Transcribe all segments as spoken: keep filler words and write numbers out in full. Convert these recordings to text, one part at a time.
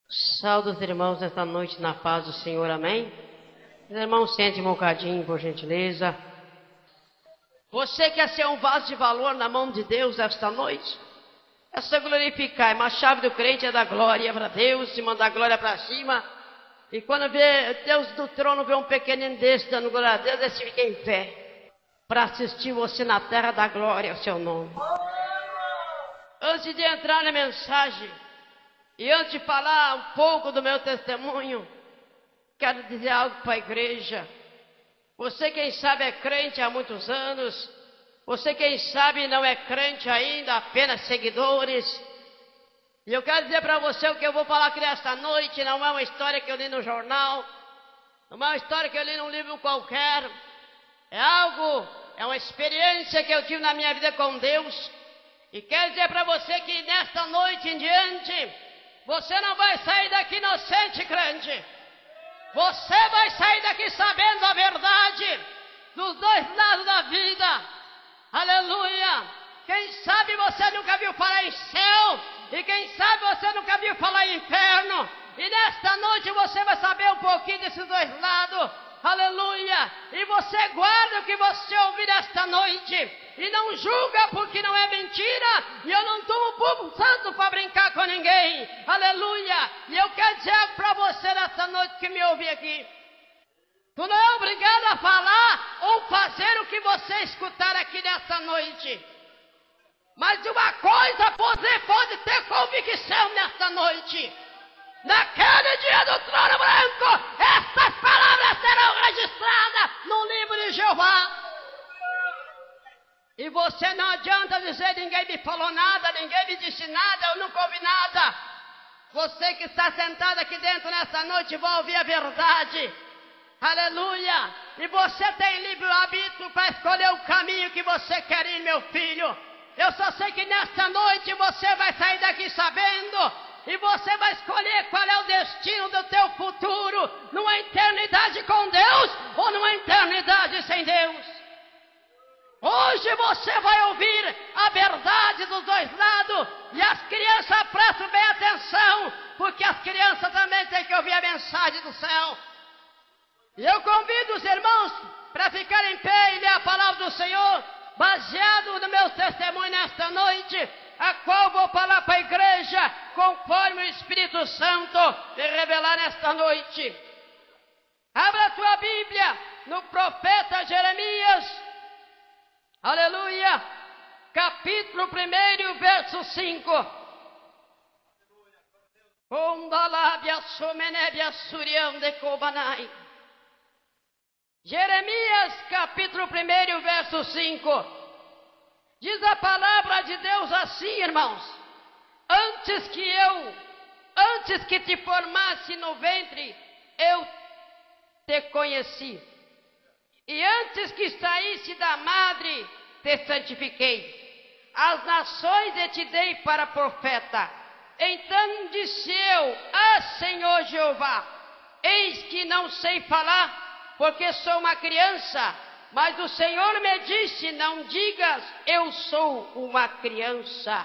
Saúde os irmãos nesta noite na paz do Senhor, amém? Os irmãos, sente um bocadinho, por gentileza. Você quer ser um vaso de valor na mão de Deus esta noite? É só glorificar, mas a chave do crente é dar glória para Deus, se mandar glória para cima. E quando vê Deus do trono, vê um pequenino desse dando glória a Deus, esse fica em pé para assistir você na terra da glória ao seu nome. Antes de entrar na mensagem, e antes de falar um pouco do meu testemunho, quero dizer algo para a igreja. Você, quem sabe, é crente há muitos anos. Você, quem sabe, não é crente ainda, apenas seguidores. E eu quero dizer para você o que eu vou falar aqui nesta noite. Não é uma história que eu li no jornal. Não é uma história que eu li num livro qualquer. É algo, é uma experiência que eu tive na minha vida com Deus. E quero dizer para você que nesta noite em diante, você não vai sair daqui inocente, crente. Você vai sair daqui sabendo a verdade dos dois lados da vida. Aleluia. Quem sabe você nunca viu falar em céu. E quem sabe você nunca viu falar em inferno. E nesta noite você vai saber um pouquinho desses dois lados. Aleluia. E você guarda o que você ouvir esta noite. E não julga porque não é mentira. E eu não tomo povo santo para brincar com ninguém. Aleluia. E eu quero dizer algo para você nesta noite que me ouve aqui. Tu não é obrigado a falar ou fazer o que você escutar aqui nesta noite. Mas de uma coisa você pode ter convicção nesta noite. Naquele dia do trono branco, estas palavras serão registradas no livro de Jeová. E você não adianta dizer, ninguém me falou nada, ninguém me disse nada, eu nunca ouvi nada. Você que está sentado aqui dentro nessa noite vai ouvir a verdade. Aleluia. E você tem livre-arbítrio para escolher o caminho que você quer ir, meu filho. Eu só sei que nesta noite você vai sair daqui sabendo. E você vai escolher qual é o destino do teu futuro. Numa eternidade com Deus ou numa eternidade sem Deus. Hoje você vai ouvir a verdade dos dois lados. E as crianças, prestem bem atenção. Porque as crianças também têm que ouvir a mensagem do céu. E eu convido os irmãos para ficarem em pé e ler a palavra do Senhor. Baseado no meu testemunho nesta noite. A qual vou falar para a igreja, conforme o Espírito Santo me revelar nesta noite. Abra a tua Bíblia no profeta Jeremias, aleluia, capítulo um, verso cinco. Jeremias, capítulo um, verso cinco. Diz a palavra de Deus assim, irmãos. Antes que eu, antes que te formasse no ventre, eu te conheci. E antes que saísse da madre, te santifiquei. As nações eu te dei para profeta. Então disse eu, ah, Senhor Jeová, eis que não sei falar, porque sou uma criança. Mas o Senhor me disse, não digas, eu sou uma criança.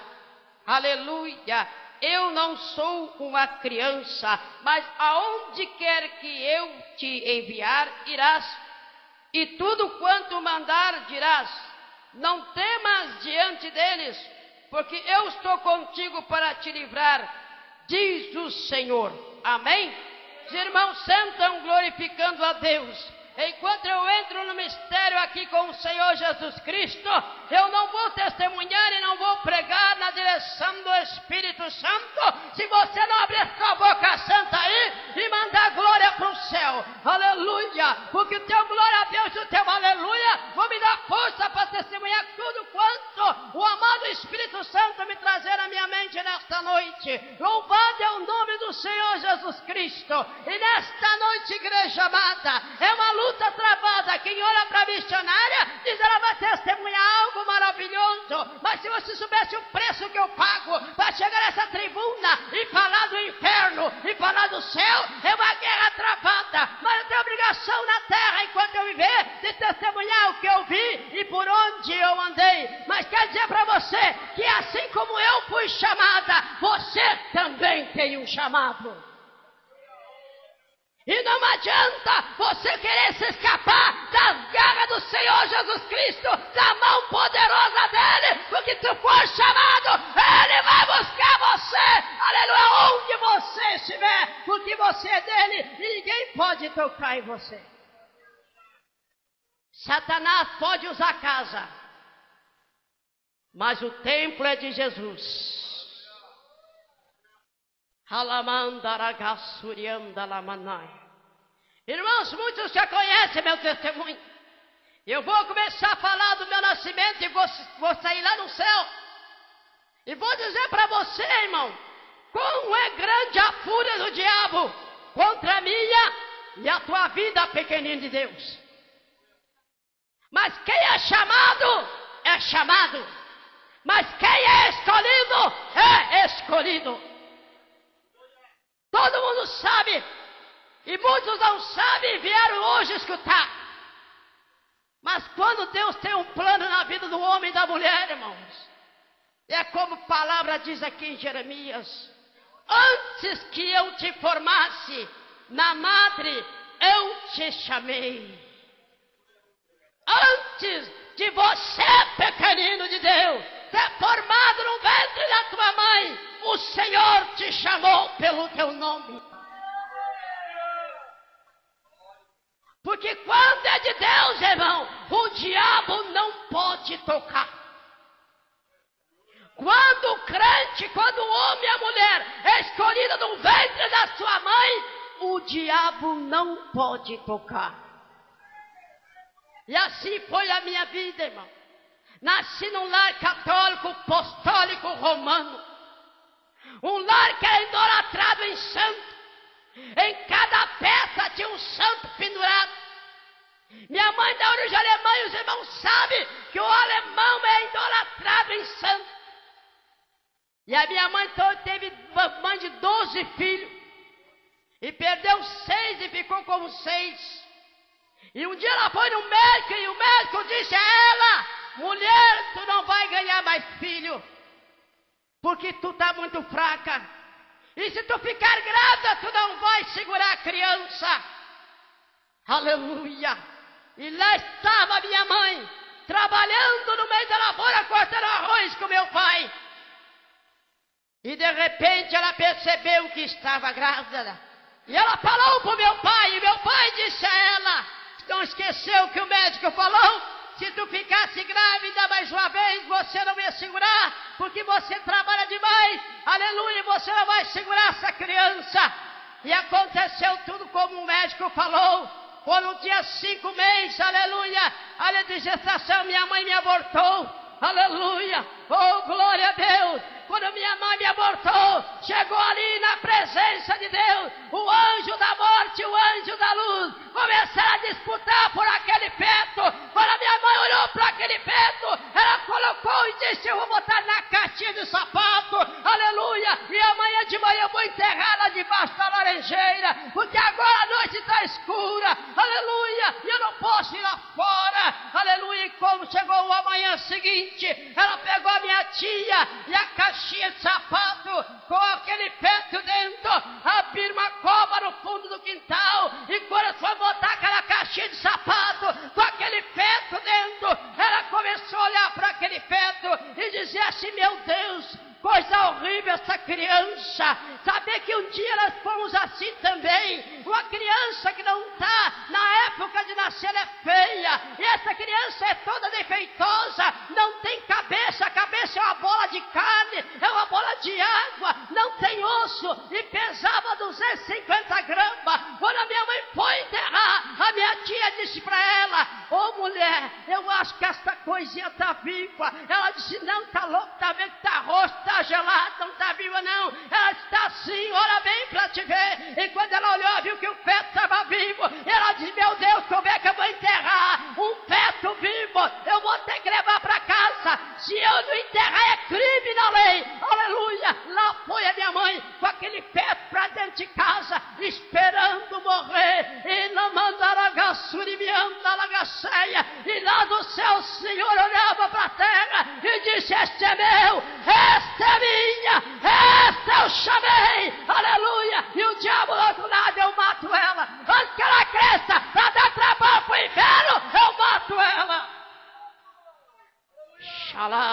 Aleluia. Eu não sou uma criança, mas aonde quer que eu te enviar, irás. E tudo quanto mandar, dirás. Não temas diante deles, porque eu estou contigo para te livrar, diz o Senhor. Amém? Os irmãos sentam glorificando a Deus. Enquanto eu entro no mistério aqui com o Senhor Jesus Cristo, eu não vou testemunhar e não vou pregar na direção do Espírito Santo, se você não abrir sua boca santa aí e mandar glória para o céu. Aleluia! Porque o teu glória a Deus e o teu aleluia vão me dar força para testemunhar tudo quanto o amado Espírito Santo me trazer na minha mente nesta noite. Louvado é o nome do Senhor Jesus Cristo. E nesta noite, igreja amada, é uma luta luta travada. Quem olha para a missionária diz, ela vai testemunhar algo maravilhoso. Mas se você soubesse o preço que eu pago para chegar nessa tribuna e falar do inferno e falar do céu, é uma guerra travada. Mas eu tenho obrigação na terra, enquanto eu viver, de testemunhar o que eu vi e por onde eu andei. Mas quer dizer para você que assim como eu fui chamada, você também tem um chamado. E não adianta você querer se escapar das garras do Senhor Jesus Cristo, da mão poderosa dele, porque tu for chamado, ele vai buscar você, aleluia, onde você estiver, porque você é dele e ninguém pode tocar em você. Satanás pode usar a casa, mas o templo é de Jesus. Irmãos, muitos já conhecem meu testemunho. Eu vou começar a falar do meu nascimento e vou, vou sair lá no céu. E vou dizer para você, irmão, como é grande a fúria do diabo contra a minha e a tua vida, pequenino de Deus. Mas quem é chamado, é chamado. Mas quem é escolhido, é escolhido. Todo mundo sabe, e muitos não sabem e vieram hoje escutar. Mas quando Deus tem um plano na vida do homem e da mulher, irmãos, é como a palavra diz aqui em Jeremias: antes que eu te formasse na madre, eu te chamei. Antes de você, pequenino de Deus, ter formado no ventre da tua mãe, o Senhor te chamou pelo teu nome. Porque quando é de Deus, irmão, o diabo não pode tocar. Quando o crente, quando o homem e a mulher é escolhida no ventre da sua mãe, o diabo não pode tocar. E assim foi a minha vida, irmão. Nasci num lar católico, apostólico, romano. Um lar que era idolatrado em santo. Em cada peça tinha um santo pendurado. Minha mãe da origem alemã e os irmãos sabem que o alemão é idolatrado em santo. E a minha mãe então teve mãe de doze filhos. E perdeu seis e ficou como seis. E um dia ela foi no médico e o médico disse a ela: mulher, tu não vai ganhar mais filho, porque tu está muito fraca. E se tu ficar grávida, tu não vai segurar a criança. Aleluia. E lá estava minha mãe, trabalhando no meio da lavoura, cortando arroz com meu pai. E de repente ela percebeu que estava grávida. E ela falou para o meu pai, e meu pai disse a ela: não esqueceu o que o médico falou? Se tu ficasse grávida mais uma vez, você não ia segurar, porque você trabalha demais. Aleluia, você não vai segurar essa criança. E aconteceu tudo como o médico falou. Foi no dia cinco meses, aleluia, a de gestação, minha mãe me abortou. Aleluia, oh glória a Deus. Quando minha mãe me abortou, chegou ali na presença de Deus, o anjo da morte, o anjo da luz, começaram a disputar por aquele feto. Quando a minha mãe olhou para aquele feto, ela colocou e disse: eu vou botar na caixinha de sapato, aleluia, e amanhã de manhã eu vou enterrá-la debaixo da laranjeira, porque agora a noite está escura, aleluia, e eu não posso ir lá fora, aleluia. E como chegou o amanhã seguinte, ela pegou a minha tia e a caixinha de sapato com aquele feto dentro, abriu uma cova no fundo do quintal, e quando foi botar aquela caixinha de sapato com aquele feto dentro, ela começou a olhar para aquele feto e dizer assim: meu Deus, coisa horrível essa criança. Saber que um dia nós fomos assim também. Uma criança que não está na época de nascer, ela é feia. E essa criança é toda defeitosa, não tem cabeça, a cabeça é uma bola de carne, é uma bola de água, não tem osso, e pesava duzentos e cinquenta gramas. Quando a minha mãe foi enterrar, a minha tia disse para ela: ô oh, mulher, eu acho que essa coisinha está viva. Ela disse: não, está louco, está vendo que está roxo, está gelado, não está viva não. Ela está assim, olha bem para te ver. E quando ela olhou, viu que o feto estava vivo. Ela disse: meu Deus, como é que eu vou enterrar um feto vivo? Eu vou ter que levar para casa. Se eu não enterrar, é crime na lei. Aleluia. Lá foi a minha mãe com aquele feto para dentro de casa, esperando morrer. E não mandaram lagaceia. E lá do céu o Senhor olhava para a terra e disse: este é meu, esta é minha, esta eu chamei. Aleluia. E o diabo do outro lado: eu mato ela,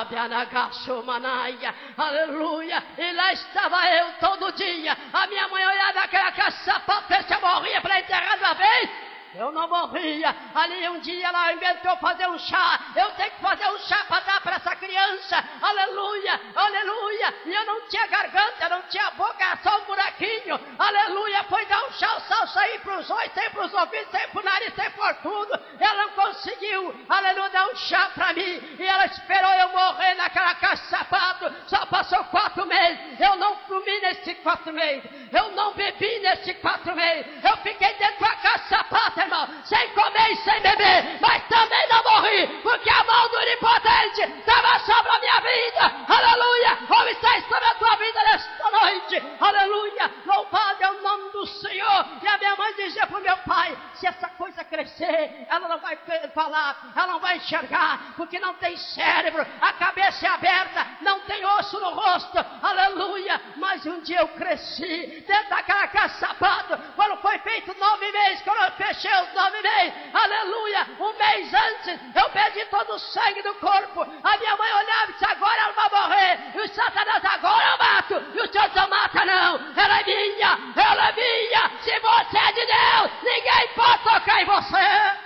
Alábia na Gassumanaia, aleluia. E lá estava eu todo dia. A minha mãe olhava aquela caixa sapato, ver se eu morria para enterrar de uma vez. Eu não morria. Ali um dia ela inventou fazer um chá. Eu tenho que fazer um chá para dar para essa criança. Aleluia, aleluia. E eu não tinha garganta, não tinha boca, só um buraquinho. Aleluia, foi dar um chá, o sal sair para os olhos, sair para os ouvidos, sair para o nariz, sair por tudo. Ela não conseguiu, aleluia, dar um chá para mim. E ela esperou eu morrer naquela caixa de sapato. Só passou quatro meses. Eu não comi nesses quatro meses. Eu não bebi nesses quatro meses. Eu fiquei dentro da caixa de sapato, irmão, sem comer e sem beber, mas também não morri, porque a mão do Onipotente estava sobre a minha vida, aleluia, como está sobre a tua vida nesta noite, aleluia, louvado é o nome do Senhor. E a minha mãe dizia para o meu pai, se essa coisa crescer, ela não vai falar, ela não vai enxergar, porque não tem cérebro, a cabeça é aberta, não tem osso no rosto, aleluia. Mas um dia eu cresci, dentro daquela caixa de sapato, quando foi feito nove meses, quando eu fechei os nove meses, aleluia, um mês antes, eu perdi todo o sangue do corpo. A minha mãe olhava e disse, agora ela vai morrer, e o Satanás, agora eu mato, e o Senhor não mata não, ela é minha, ela é minha, se você é de Deus, ninguém pode tocar em você.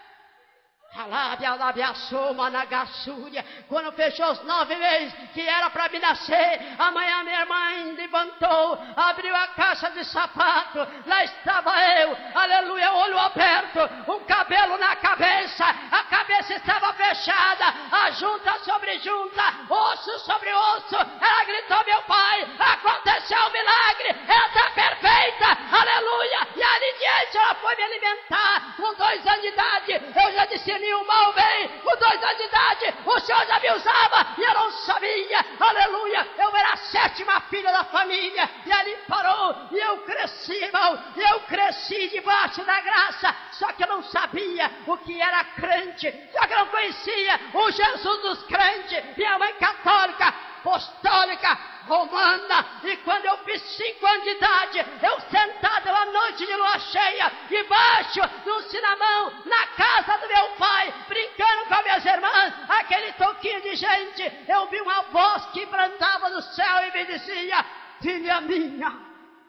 Quando fechou os nove meses que era para me nascer, amanhã minha mãe levantou, abriu a caixa de sapato, lá estava eu, aleluia, olho aberto, um cabelo na cabeça, a cabeça estava fechada, a junta sobre junta, osso sobre osso. Ela gritou, meu pai, aconteceu um milagre, ela está perfeita, aleluia. E ali diante ela foi me alimentar. Com dois anos de idade eu já discerni o mal bem. Com dois anos de idade o Senhor já me usava e eu não sabia, aleluia. Eu era a sétima filha da família e ali parou e eu cresci, irmão, eu cresci debaixo da graça. Só que eu não sabia o que era crente, só que eu não conhecia o Jesus dos crentes. Minha mãe católica, apostólica, romana, e quando eu fiz cinco anos de idade, eu sentado uma noite de lua cheia, debaixo do cinamão, na casa do meu pai, brincando com as minhas irmãs, aquele toquinho de gente, eu vi uma voz que brandava do céu e me dizia, filha minha.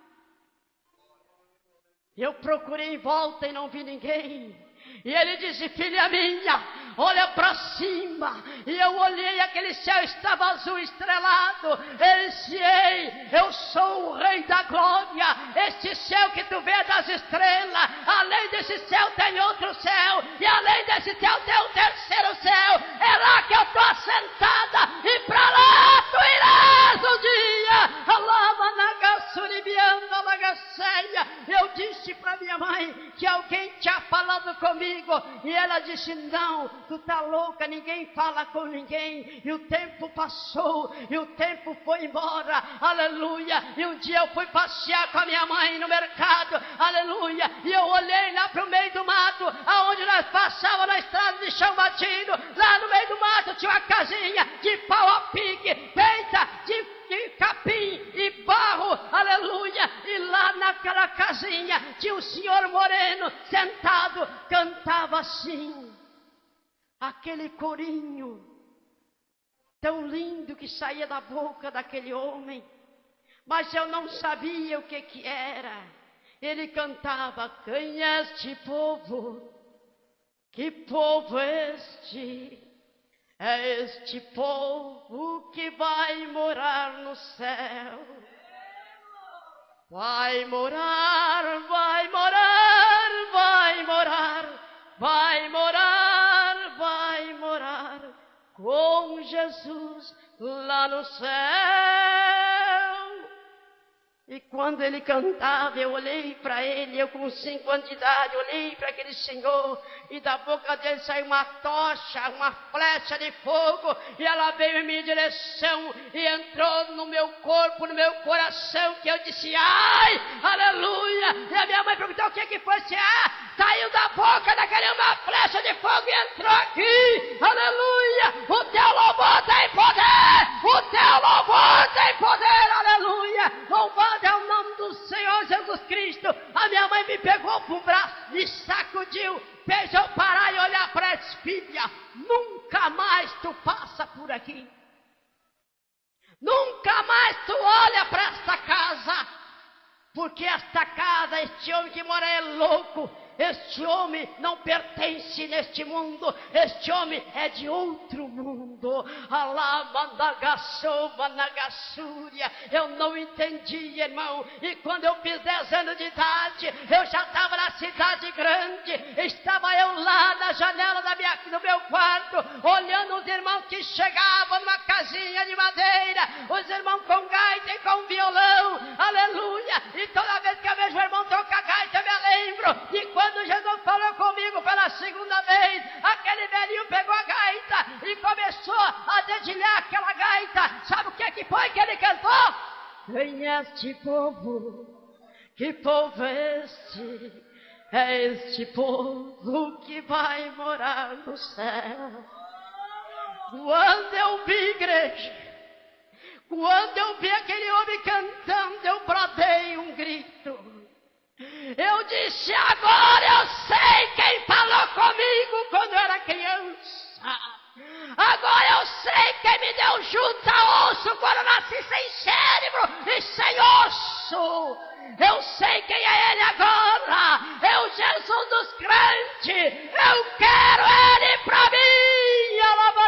Eu procurei em volta e não vi ninguém. E ele disse, filha minha, olha para cima. E eu olhei, aquele céu estava azul estrelado. Ele disse, ei, eu sou o rei da glória. Este céu que tu vê das estrelas, além desse céu tem outro céu. E além desse céu tem um terceiro céu. É lá que eu estou assentada. E para lá tu irás um dia. Alava na gassuribianda lagaceia. Eu disse para minha mãe que alguém tinha falado comigo. E ela disse, não, tu tá louca, ninguém fala com ninguém. E o tempo passou, e o tempo foi embora, aleluia. E um dia eu fui passear com a minha mãe no mercado, aleluia. E eu olhei lá pro meio do mato, aonde nós passávamos na estrada de chão batido. Lá no meio do mato tinha uma casinha de pau a pique, feita de de capim e barro, aleluia. E lá naquela casinha tinha um senhor moreno sentado, cantava assim, aquele corinho tão lindo que saía da boca daquele homem, mas eu não sabia o que que era. Ele cantava, quem é este povo? Que povo é este? É este povo que vai morar no céu. Vai morar, vai morar, vai morar, vai morar, vai morar com Jesus lá no céu. E quando ele cantava, eu olhei para ele, eu com cinco anos de idade, olhei para aquele senhor, e da boca dele saiu uma tocha, uma flecha de fogo, e ela veio em minha direção, e entrou no meu corpo, no meu coração, que eu disse, ai, aleluia. E a minha mãe perguntou, o que que foi? Disse, ah, saiu da boca daquele uma flecha de fogo e entrou aqui, aleluia. O teu louvor tem poder, o teu louvor tem poder, aleluia. Louvado é o nome do Senhor Jesus Cristo. A minha mãe me pegou por um braço, me sacudiu, fez eu parar e olhar para essa filha. Nunca mais tu passa por aqui. porque esta casa, este homem que mora é louco. Este homem não pertence neste mundo. Este homem é de outro mundo. Eu não entendi, irmão. E quando eu fiz dez anos de idade, eu já estava na cidade grande. Estava eu lá na janela da minha, do meu quarto, olhando os irmãos que chegavam numa casinha de madeira. Os irmãos com gaita e com violão. Aleluia. E toda vez que eu vejo o irmão tocar gaita, eu me lembro de quando Quando Jesus falou comigo pela segunda vez, aquele velhinho pegou a gaita e começou a dedilhar aquela gaita. Sabe o que, que foi que ele cantou? Vem este povo, que povo é este? É este povo que vai morar no céu. Quando eu vi igreja, quando eu vi aquele homem cantando, eu bradei um grito. Eu disse, agora eu sei quem falou comigo quando eu era criança. Agora eu sei quem me deu junta osso quando eu nasci sem cérebro e sem osso. Eu sei quem é ele agora. É o Jesus dos crentes. Eu quero ele pra mim.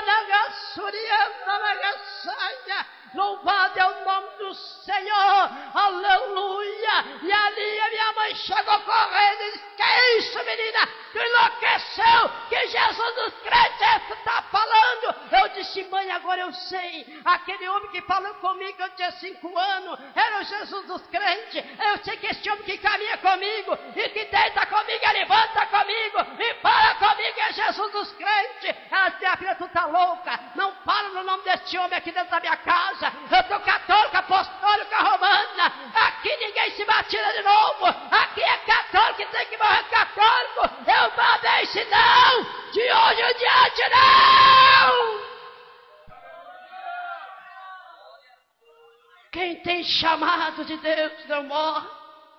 Louvado é o nome do Senhor. Aleluia. E ali a minha mãe chegou correndo e disse, que é isso, menina? Tu enlouqueceu? Que Jesus dos crentes está falando? Eu disse, mãe, agora eu sei. Aquele homem que falou comigo quando eu tinha cinco anos era o Jesus dos crentes. Eu sei que esse homem que caminha comigo e que deita comigo e levanta comigo e fala comigo é Jesus dos crentes. Ela disse, minha filha, tu tá louca? Não fala no nome desse homem aqui dentro da minha casa. Eu sou católica, apostólica, romana. Aqui ninguém se batida de novo. Aqui é católico e tem que morrer católico. Eu mandei esse não. De hoje em diante, não. Quem tem chamado de Deus não morre.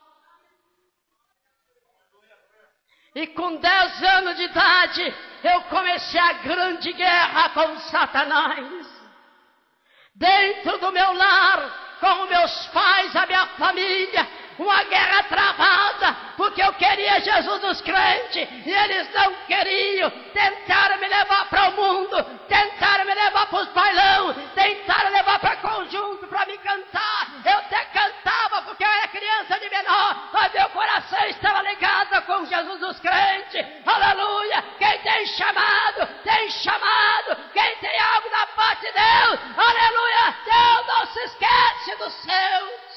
E com dez anos de idade, eu comecei a grande guerra com Satanás. Dentro do meu lar, com meus pais, a minha família, uma guerra travada, porque eu queria Jesus dos crentes, e eles não queriam. Tentaram me levar para o mundo, tentaram me levar para os bailão, tentaram levar para conjunto, para me cantar. Eu até cantava, porque eu era criança de menor, mas meu coração estava ligado com Jesus dos crentes. Aleluia! Quem tem chamado, tem chamado. Quem tem algo da parte de Deus, aleluia! Deus não se esquece dos seus.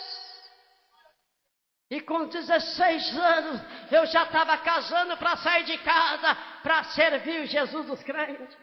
E com dezesseis anos, eu já estava casando para sair de casa, para servir o Jesus dos crentes.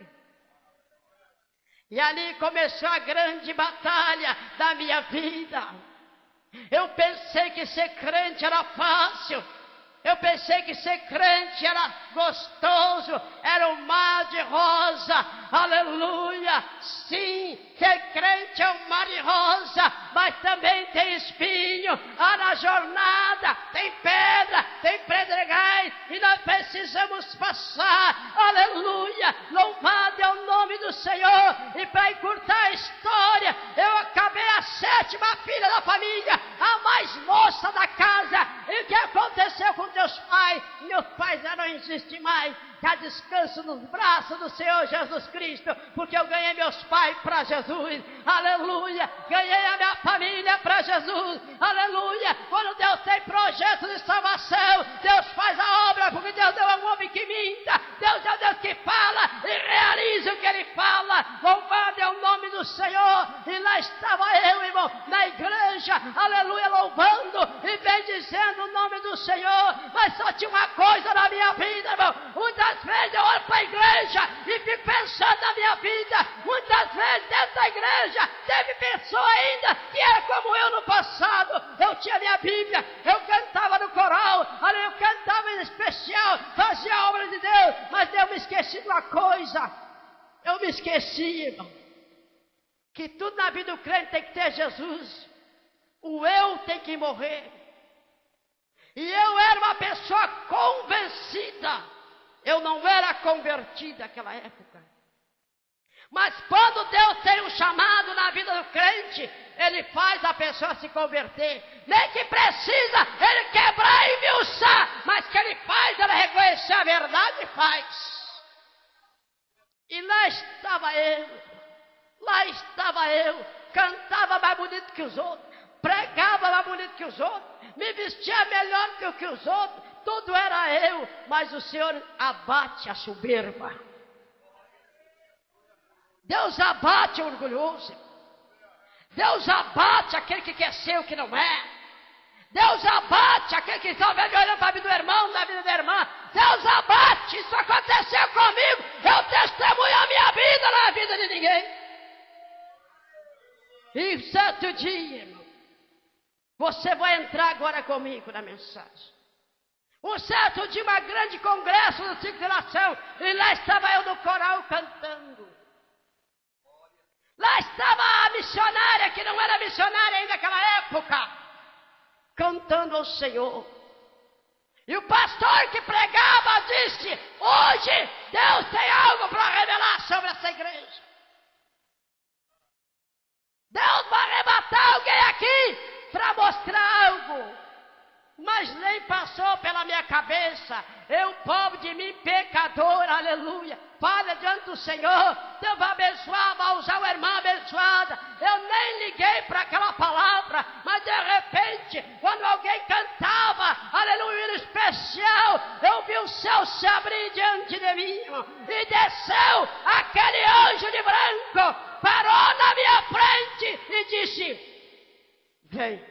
E ali começou a grande batalha da minha vida. Eu pensei que ser crente era fácil. Eu pensei que ser crente era gostoso, era um mar de rosa, aleluia. Sim, ser crente é um mar de rosa, mas também tem espinho. Ah, na jornada tem pedra, tem pedregais, e nós precisamos passar, aleluia. Louvado é o nome do Senhor. E para encurtar a história, eu acabei a sétima filha da família, a mais moça da casa. E o que aconteceu com teus pais? Meus pais já não existem mais. Já descanso nos braços do Senhor Jesus Cristo, porque eu ganhei meus pais para Jesus, aleluia. Ganhei a minha família para Jesus, aleluia. Quando Deus tem projeto de salvação, Deus faz a obra, porque Deus não é um homem que minta. Deus é o Deus que fala e realiza o que Ele fala. Louvado é o nome do Senhor. E lá estava eu, irmão, na igreja, aleluia, louvando e bendizendo o nome do Senhor. Mas só tinha uma coisa na minha vida, irmão. Muitas vezes eu olho para a igreja e fico pensando na minha vida. Muitas vezes dentro da igreja teve pessoa ainda que era como eu no passado. Eu tinha minha Bíblia, eu cantava no coral, ali eu cantava em especial, fazia a obra de Deus, mas eu me esqueci de uma coisa. Eu me esqueci, irmão, que tudo na vida do crente tem que ter Jesus. O eu tem que morrer. E eu era uma pessoa convencida. Eu não era convertido naquela época. Mas quando Deus tem um chamado na vida do crente, Ele faz a pessoa se converter. Nem que precisa verdade faz. E lá estava eu, lá estava eu, cantava mais bonito que os outros, pregava mais bonito que os outros, me vestia melhor que, que os outros, tudo era eu, mas o Senhor abate a soberba. Deus abate o orgulhoso. Deus abate aquele que quer ser o que não é. Deus abate aquele que está olhando para a vida do irmão, na vida da irmã. Deus abate, isso aconteceu comigo. Eu testemunho a minha vida na vida de ninguém. E um certo dia, irmão, você vai entrar agora comigo na mensagem. Um certo dia, uma grande congresso do ciclo de nação, e lá estava eu no coral cantando. Lá estava a missionária, que não era missionária ainda naquela época, cantando ao Senhor. E o pastor que pregava disse: hoje Deus tem algo para revelar sobre essa igreja. Deus vai arrebatar alguém aqui para mostrar algo. Mas nem passou pela minha cabeça. Eu, pobre de mim, pecador, aleluia. Fala diante do Senhor. Deus vai abençoar, vai usar uma irmã abençoada. Eu nem liguei para aquela palavra. Mas de repente, quando alguém cantava, aleluia, em especial, eu vi o céu se abrir diante de mim. E desceu aquele anjo de branco, parou na minha frente e disse: vem.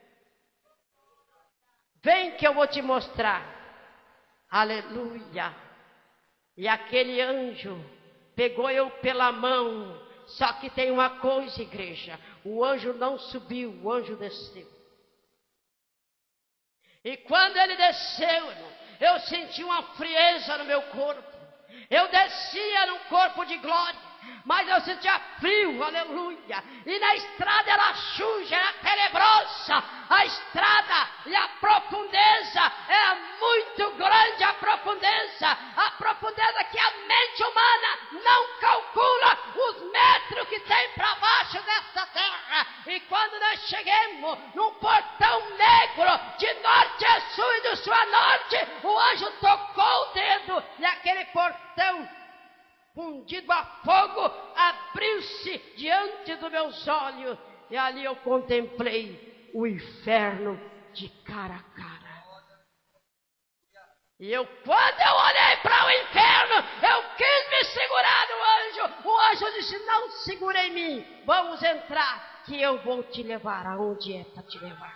Vem que eu vou te mostrar. Aleluia. E aquele anjo pegou eu pela mão. Só que tem uma coisa, igreja. O anjo não subiu, o anjo desceu. E quando ele desceu, irmão, eu senti uma frieza no meu corpo. Eu descia num corpo de glória, mas eu sentia frio, aleluia. E na estrada era suja, era tenebrosa. A estrada e a profundeza era muito grande, a profundeza. A profundeza que a mente humana não calcula os metros que tem para baixo dessa terra. E quando nós chegamos num portão negro, de norte a sul e do sul a norte, o anjo tocou o dedo e aquele portão fundido a fogo, abriu-se diante dos meus olhos, e ali eu contemplei o inferno de cara a cara. E eu, quando eu olhei para o inferno, eu quis me segurar no anjo. O anjo disse: não segure em mim, vamos entrar, que eu vou te levar aonde é para te levar.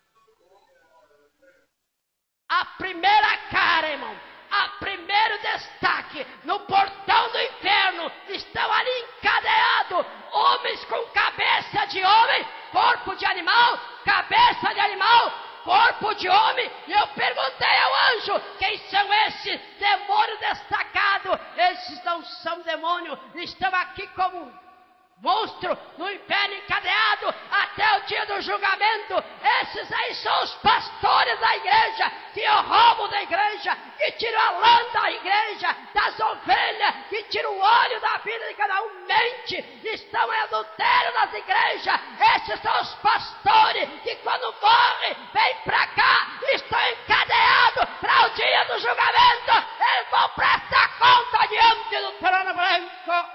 A primeira cara, irmão, a primeiro destaque, no portão do inferno, estão ali encadeados homens com cabeça de homem, corpo de animal, cabeça de animal, corpo de homem. E eu perguntei ao anjo: quem são esses demônios destacados? Esses não são demônios, estão aqui como monstro no inferno encadeado até o dia do julgamento. Esses aí são os pastores da igreja, que roubam da igreja, que tiram a lã da igreja, das ovelhas, que tiram o óleo da vida de cada um, mente, estão em adultério nas igrejas. Esses são os pastores que quando morrem, vêm para cá, estão encadeados para o dia do julgamento. Eles vão prestar conta diante do trono branco.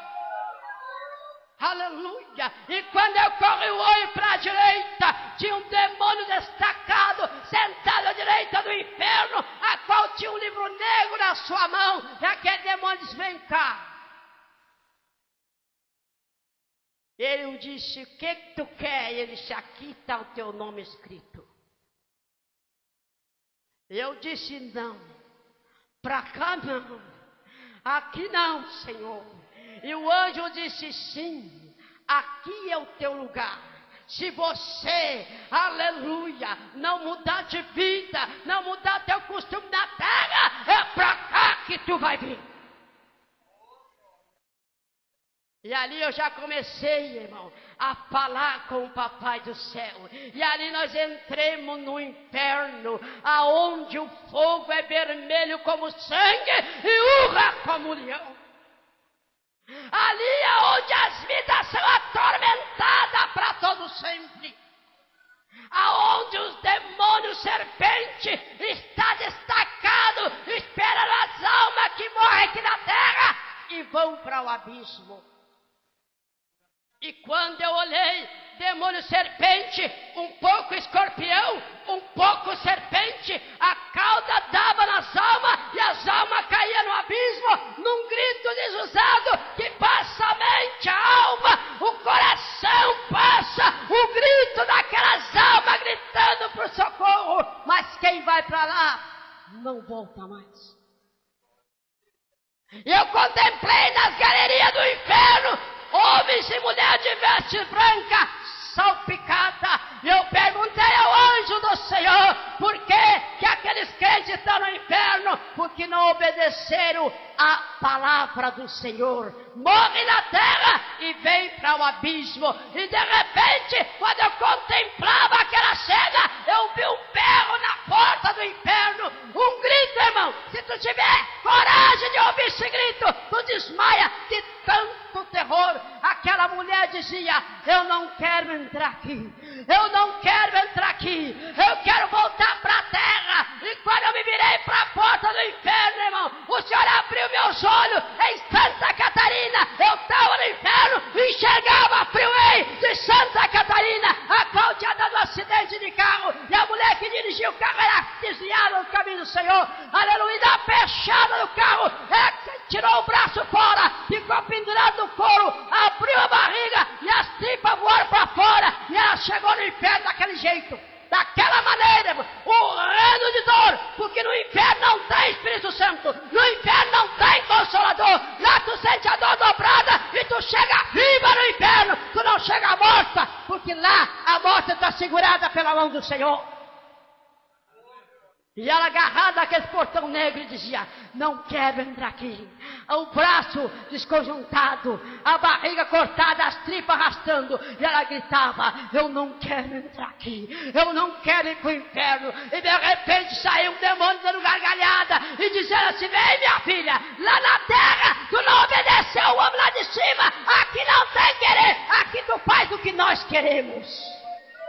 Aleluia! E quando eu corri o olho para a direita, tinha um demônio destacado, sentado à direita do inferno, a qual tinha um livro negro na sua mão. E aquele demônio disse: vem cá. Ele disse: o que que tu quer? Ele disse: aqui está o teu nome escrito. Eu disse: não, para cá não, aqui não, Senhor. E o anjo disse: sim, aqui é o teu lugar. Se você, aleluia, não mudar de vida, não mudar teu costume na terra, é para cá que tu vai vir. E ali eu já comecei, irmão, a falar com o Papai do Céu. E ali nós entremos no inferno, aonde o fogo é vermelho como sangue e urra como leão. Ali é onde as vidas são atormentadas para todo sempre. Aonde os demônios serpente está destacado, esperando as o abismo. E quando eu olhei, demônio serpente, um pouco escorpião, um pouco serpente, a cauda dava nas almas e as almas caíam no abismo, num grito desusado que passa a mente, a alma, o coração passa, o grito daquelas almas gritando por socorro, mas quem vai para lá não volta mais. Eu contemplei nas galerias do inferno homens e mulheres de veste branca, salpicada. Eu perguntei ao anjo do Senhor, por que que aqueles crentes estão no inferno? Porque não obedeceram a palavra do Senhor. Morre na terra e vem para o abismo. E de repente, quando eu contemplava aquela cena, eu vi um berro na porta do inferno, um grito, irmão. Se tu tiver coragem de ouvir esse grito, tu desmaia de tanto terror. Aquela mulher dizia, eu não quero entrar aqui, eu não quero entrar aqui, eu quero voltar para a terra. E quando eu me virei para a porta do inferno, irmão, o Senhor abriu meus olhos em Santa Catarina. Eu estava no inferno e enxergava a freeway de Santa Catarina, a qual tinha dado um acidente de carro, e a mulher que dirigia o carro era desviada do caminho do Senhor, aleluia, da fechada do carro, é, tirou o braço fora, ficou pendurado no couro, abriu a barriga e as tripas voaram para fora, e ela chegou no inferno daquele jeito, daquela maneira, morrendo de dor, porque no inferno não tem Espírito Santo, no inferno não tem Consolador, lá tu sente a dor dobrada e tu chega viva no inferno, tu não chega morta, porque lá a morte está segurada pela mão do Senhor. E ela agarrada àquele portão negro e dizia, não quero entrar aqui. O braço desconjuntado, a barriga cortada, as tripas arrastando. E ela gritava, eu não quero entrar aqui, eu não quero ir para o inferno. E de repente saiu um demônio dando gargalhada e dizendo assim, vem minha filha, lá na terra tu não obedeceu o homem lá de cima, aqui não tem querer, aqui tu faz o que nós queremos.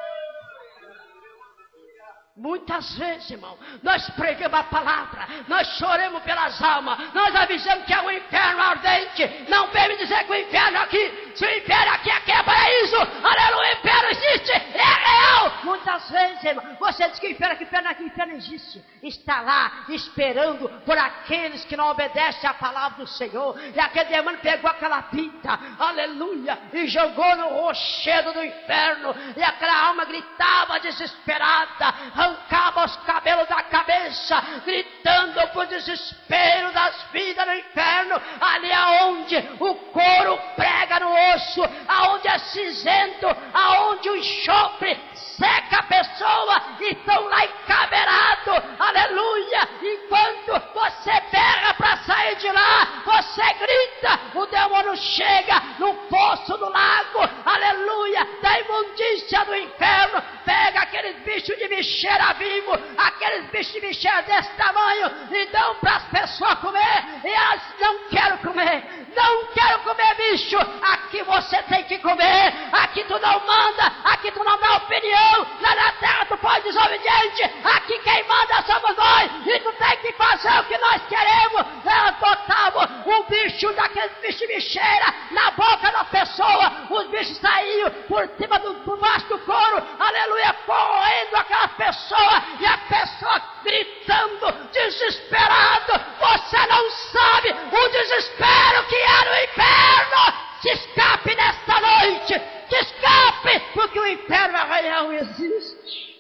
Muitas vezes, irmão, nós pregamos a palavra, nós choramos pelas almas, nós avisamos que é um inferno ardente. Não vem me dizer que o inferno aqui, se o inferno aqui, aqui é paraíso, aleluia, o inferno existe, é real. Muitas vezes, irmão, você diz que o inferno aqui, o inferno aqui, o inferno existe, está lá esperando por aqueles que não obedecem à palavra do Senhor. E aquele demônio pegou aquela fita, aleluia, e jogou no rochedo do inferno, e aquela alma gritava desesperada, arrancava os cabelos da cabeça, gritando por desespero das vidas no inferno, ali aonde o couro prega no osso, aonde é cinzento, aonde o enxofre seca a pessoa, e estão lá encabeirados, aleluia, enquanto você berra para sair de lá, você grita, o demônio chega no poço do lago, aleluia, da imundícia do inferno, pega aqueles bichos de bicheira vivo, aqueles bichos de bicheira desse tamanho, e dão para as pessoas comer, e elas não querem comer, não quero comer bicho, aqui você tem que comer, aqui tu não manda, aqui tu não dá opinião, lá na terra tu pode desobediente, aqui quem manda somos nós, e tu tem que fazer o que nós queremos. Ela botava um bicho daqueles bichos de bicheira na boca da pessoa, os bichos saíam por cima do, por baixo do couro, aleluia, correndo aquela pessoa, e a pessoa gritando, desesperado. Você não sabe o desespero que é no inferno. Se escape nesta noite, se escape, porque o inferno real existe.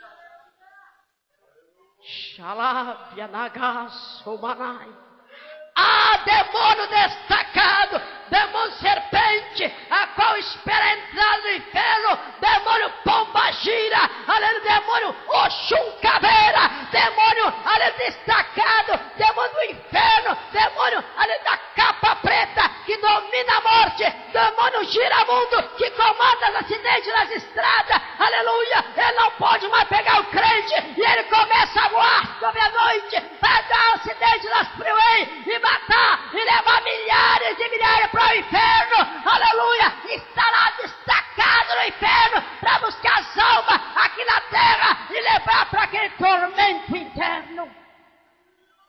Xalávia Nagasomanai. Ah, demônio destacado, demônio serpente, a qual espera entrar no inferno, demônio pomba gira, aleluia, demônio Oxum caveira, demônio, aleluia, destacado, demônio do inferno, demônio, aleluia, da capa preta, que domina a morte, demônio giramundo, que comanda os acidentes nas estradas, aleluia, ele não pode mais pegar o crente, e ele começa a voar sobre a noite, para dar acidente nas freeway, e matar, e levar milhares e milhares para o inferno, aleluia, está lá destacado no inferno, para buscar as almas aqui na terra, e levar para aquele tormento interno.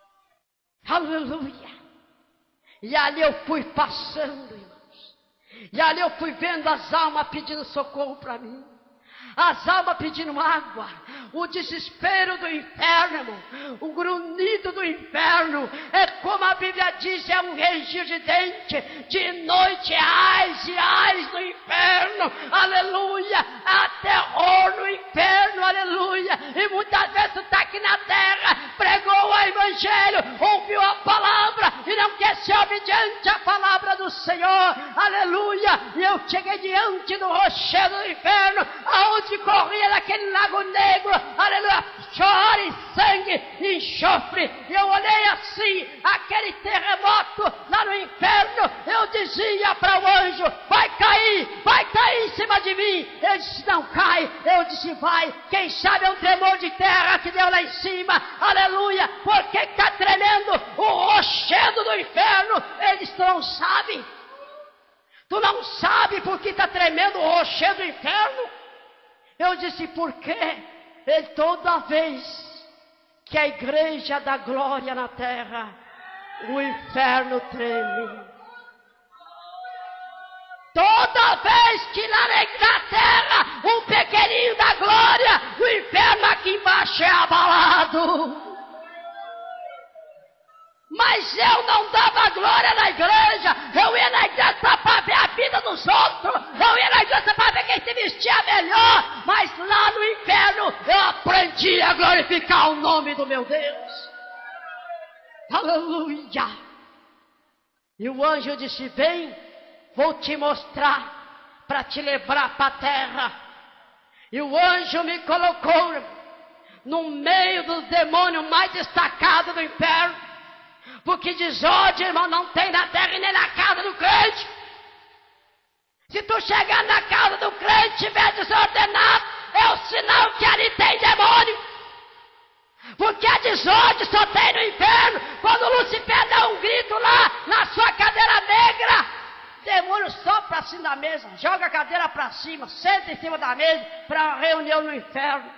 E ali eu fui passando, irmãos. E ali eu fui vendo as almas pedindo socorro para mim. As almas pedindo água. O desespero do inferno, irmão. O grunhido do inferno. É como a Bíblia diz, é um rangir de dente. De noite, ais e ais no inferno. Aleluia. Há terror no inferno. Aleluia. E muitas vezes tu está aqui na terra, pregou o evangelho, ouviu a palavra e não quer ser obediente à palavra do Senhor. Aleluia. E eu cheguei diante do rochedo do inferno, aonde corria naquele lago negro, aleluia, chora e sangue e enxofre. E eu olhei assim, aquele terremoto lá no inferno. Eu dizia para o anjo: vai cair, vai cair em cima de mim. Ele disse: não cai. Eu disse: vai. Quem sabe é um tremor de terra que deu lá em cima, aleluia. Por que está tremendo o rochedo do inferno? Ele disse: tu não sabe? Tu não sabe por que está tremendo o rochedo do inferno? Eu disse: por quê? Ele, toda vez que a igreja dá glória na terra, o inferno treme. Toda vez que lá na terra um pequenininho dá glória, o inferno aqui embaixo é abalado. Mas eu não dava glória na igreja. Eu ia na igreja para ver a vida dos outros. Eu ia na igreja para ver quem se vestia melhor. Mas lá no inferno eu aprendi a glorificar o nome do meu Deus. Aleluia. E o anjo disse: vem, vou te mostrar para te levar para a terra. E o anjo me colocou no meio dos demônios mais destacados do inferno. Porque desordem, irmão, não tem na terra e nem na casa do crente. Se tu chegar na casa do crente e estiver desordenado, é o sinal que ali tem demônio. Porque a desordem só tem no inferno. Quando Lucifer dá um grito lá na sua cadeira negra, demônio sopra assim da mesa, joga a cadeira para cima, senta em cima da mesa para uma reunião no inferno.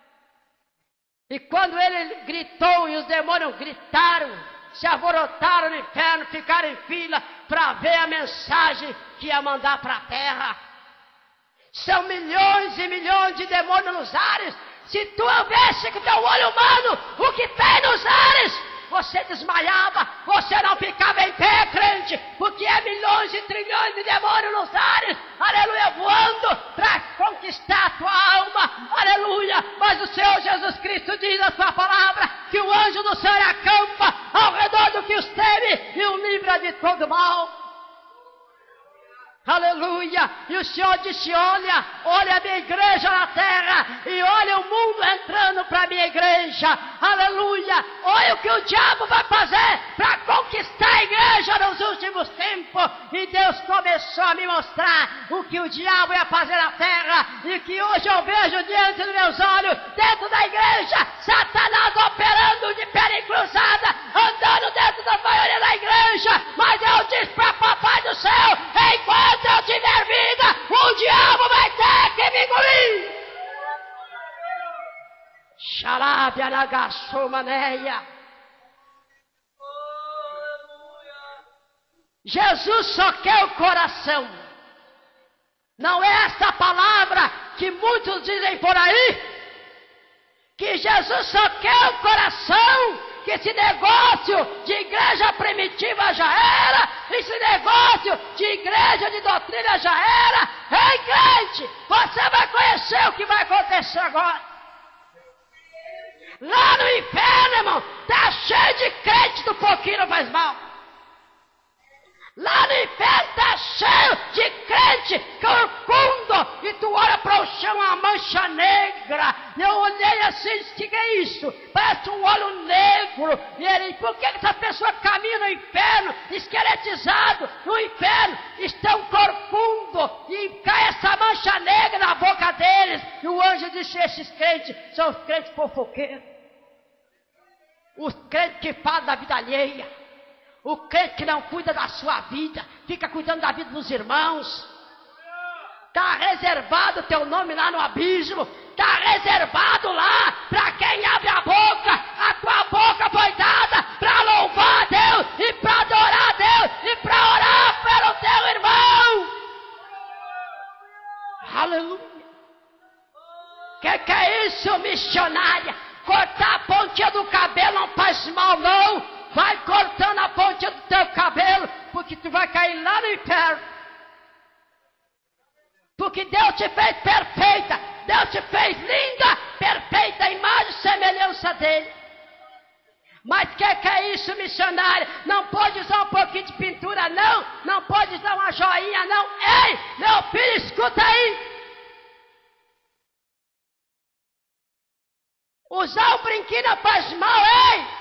E quando ele gritou e os demônios gritaram, se alvorotaram no inferno, ficaram em fila para ver a mensagem que ia mandar para a terra. São milhões e milhões de demônios nos ares. Se tu houvesse com teu olho humano o que tem nos ares, você desmaiava, você não ficava em pé, crente, porque é milhões e trilhões de demônios nos ares, aleluia, voando para conquistar a tua alma, aleluia. Mas o Senhor Jesus Cristo diz na sua palavra que o anjo do Senhor acampa ao redor do que os teme e o livra de todo mal. Aleluia. E o Senhor disse: olha, olha a minha igreja na terra, e olha o mundo entrando para a minha igreja. Aleluia. Olha o que o diabo vai fazer para conquistar a igreja nos últimos tempos. E Deus começou a me mostrar o que o diabo ia fazer na terra, e que hoje eu vejo diante dos meus olhos, dentro da igreja, Satanás operando de perna cruzada, andando dentro das maioria da igreja. Mas eu disse para papai do céu: enquanto eu tiver vida, o diabo vai ter que me engolir. Xarábia nagassumaneia. Jesus só quer o coração. Não é essa palavra que muitos dizem por aí, que Jesus só quer o coração, que esse negócio de igreja primitiva já era, esse negócio de igreja de doutrina já era. Ei, crente, você vai conhecer o que vai acontecer agora. Lá no inferno, irmão, está cheio de crente do pouquinho não faz mal. Lá no inferno está cheio de crente corcundo, e tu olha para o chão, uma mancha negra. E eu olhei assim e disse: que é isso? Parece um olho negro. E ele: por que essa pessoa caminha no inferno, esqueletizado no inferno, estão corcundo, e cai essa mancha negra na boca deles? E o anjo disse: esses crentes são os crentes fofoqueiros, os crentes que falam da vida alheia, o crente que não cuida da sua vida, fica cuidando da vida dos irmãos. Está reservado o teu nome lá no abismo. Está reservado lá para quem abre a boca. A tua boca foi dada para louvar a Deus e para adorar a Deus. faz mal não. Vai cortando a pontinha do teu cabelo, porque tu vai cair lá no inferno. Porque Deus te fez perfeita, Deus te fez linda, perfeita, a imagem e semelhança dele. Mas o que, que é isso, missionário? Não pode usar um pouquinho de pintura, não. Não pode usar uma joinha, não. Ei, meu filho, escuta aí. Usar um brinquinho não faz mal, ei.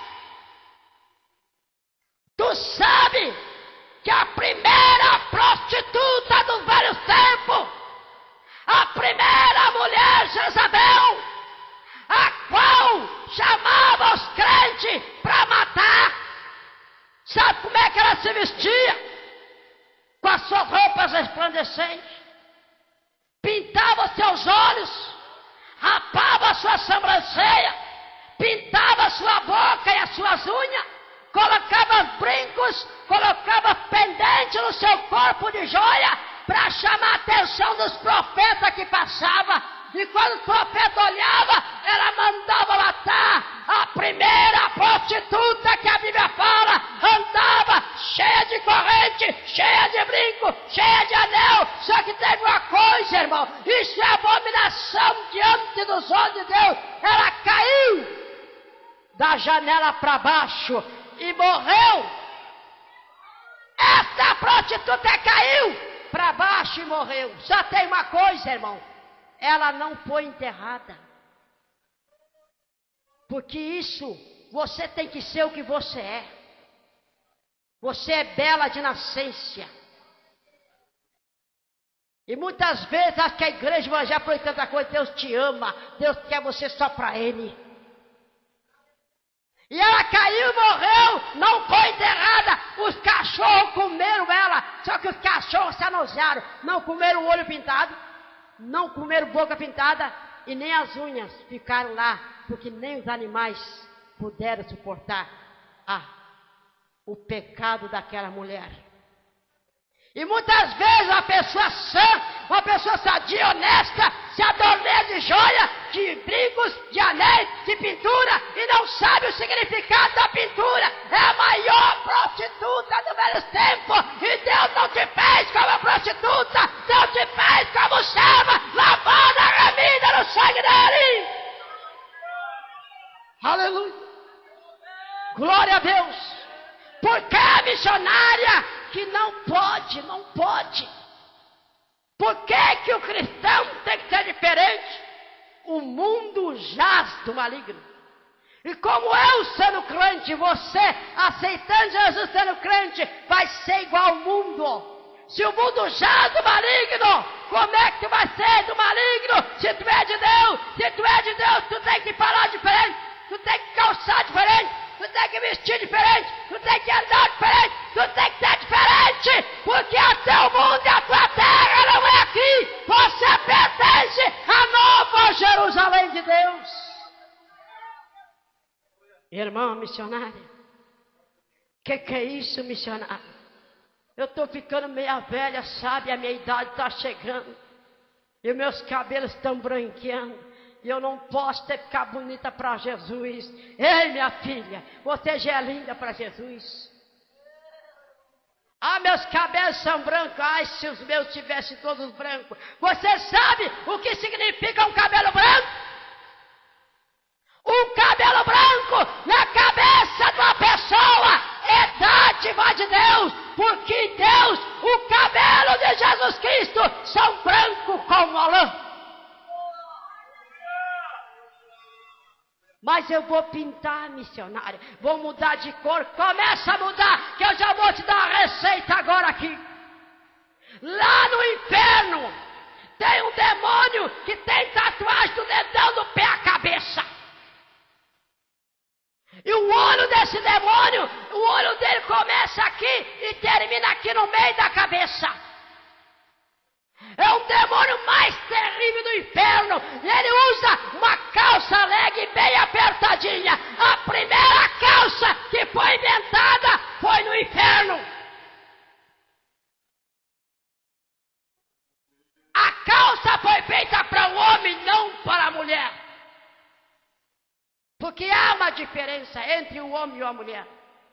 Tu sabe que a primeira prostituta do velho tempo, a primeira mulher Jezabel, a qual chamava os crentes para matar, sabe como é que ela se vestia? Com as suas roupas resplandecentes, pintava seus olhos, rapava a sua sobrancelha, pintava a sua boca e as suas unhas, colocava brincos, colocava pendente no seu corpo de joia, para chamar a atenção dos profetas que passavam. E quando o profeta olhava, ela mandava matar. A primeira prostituta que a Bíblia fala, andava cheia de corrente, cheia de brinco, cheia de anel. Só que teve uma coisa, irmão, isso é abominação diante dos olhos de Deus. Ela caiu da janela para baixo e morreu. Essa prostituta caiu para baixo e morreu. Só tem uma coisa, irmão, ela não foi enterrada. Porque isso, você tem que ser o que você é. Você é bela de nascença. E muitas vezes acho que a igreja vai já por tanta coisa. Deus te ama, Deus quer você só para Ele. E ela caiu e morreu, não foi enterrada. Os cachorros comeram ela, só que os cachorros se anojaram. Não comeram o olho pintado, não comeram boca pintada e nem as unhas ficaram lá, porque nem os animais puderam suportar ah, o pecado daquela mulher. E muitas vezes uma pessoa sã, uma pessoa sadia, honesta, se adormeia de joia, de brincos, de anéis, de pintura, e não sabe o significado da pintura. É a maior prostituta do velho tempo. E Deus não te fez como prostituta, Deus te fez como serva, lavada, remida no sangue dele. Aleluia. Glória a Deus. Porque a missionária que não pode, não pode. Por que que o cristão tem que ser diferente? O mundo jaz do maligno. E como eu sendo crente, você aceitando Jesus sendo crente, vai ser igual ao mundo. Se o mundo jaz do maligno, como é que tu vai ser do maligno? Se tu é de Deus, se tu é de Deus, tu tem que falar diferente, tu tem que calçar diferente. Tu tem que vestir diferente, tu tem que andar diferente, tu tem que ser diferente, porque até o mundo e a tua terra não é aqui, você pertence à nova Jerusalém de Deus. Irmã missionária, que que é isso, missionária? Eu estou ficando meia velha, sabe, a minha idade está chegando, e meus cabelos estão branqueando. E eu não posso ter que ficar bonita para Jesus. Ei, minha filha, você já é linda para Jesus. Ah, meus cabelos são brancos. Ai, se os meus tivessem todos brancos. Você sabe o que significa um cabelo branco? Um cabelo branco na cabeça de uma pessoa é dádiva de Deus. Porque em Deus, o cabelo de Jesus Cristo são brancos como a lã. Mas eu vou pintar, missionária. Vou mudar de cor. Começa a mudar, que eu já vou te dar uma receita agora aqui. Lá no inferno, tem um demônio que tem tatuagem do dedão do pé à cabeça. E o olho desse demônio, o olho dele começa aqui e termina aqui no meio da cabeça. É o demônio mais terrível do inferno. Ele usa uma calça leg bem apertadinha. A primeira calça que foi inventada foi no inferno. A calça foi feita para o homem, não para a mulher. Porque há uma diferença entre o homem e a mulher.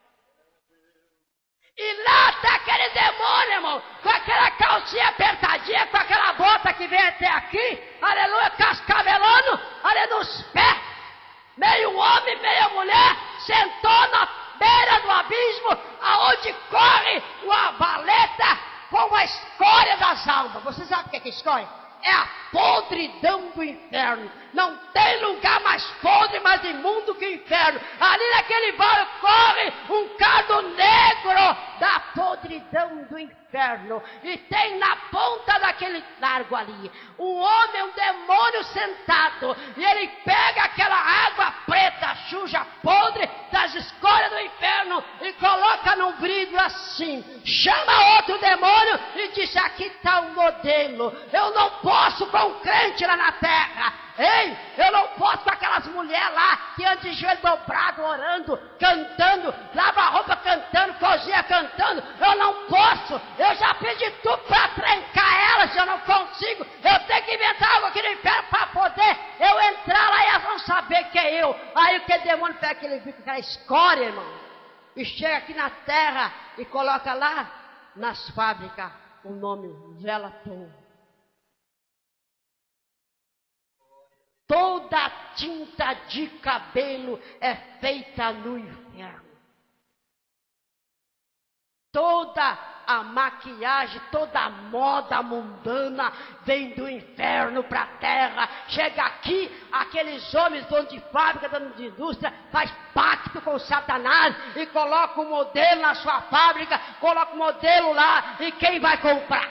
E lá está aquele demônio, irmão, com aquela calcinha apertadinha, com aquela bota que vem até aqui, aleluia, cascavelando, ali nos pés, meio homem, meio mulher, sentou na beira do abismo, aonde corre uma valeta com a escória das almas. Você sabe o que é, que é escória? É a podridão do inferno. Não tem lugar mais podre, mais imundo que o inferno. Ali naquele vale corre um cardo negro da podridão do inferno. E tem na ponta daquele largo ali um homem, um demônio sentado. E ele pega aquela água preta, suja, podre das escórias do inferno e coloca num vidro assim. Chama outro demônio e diz: aqui está o modelo. Eu não posso com um crente lá na terra. Ei, eu não posso com aquelas mulheres lá que andam de joelho dobrado, orando, cantando, lava a roupa cantando, cozinha cantando. Eu não posso. Eu já pedi tudo para trancar elas, eu não consigo. Eu tenho que inventar algo aqui no inferno para poder eu entrar lá e elas vão saber que é eu. Aí aquele demônio pega aquele bico, aquela escória, irmão, e chega aqui na terra e coloca lá nas fábricas o nome Velator. Toda tinta de cabelo é feita no inferno. Toda a maquiagem, toda a moda mundana vem do inferno para a terra. Chega aqui, aqueles homens donos de fábrica, donos de indústria, faz pacto com Satanás e coloca o modelo na sua fábrica, coloca o modelo lá, e quem vai comprar?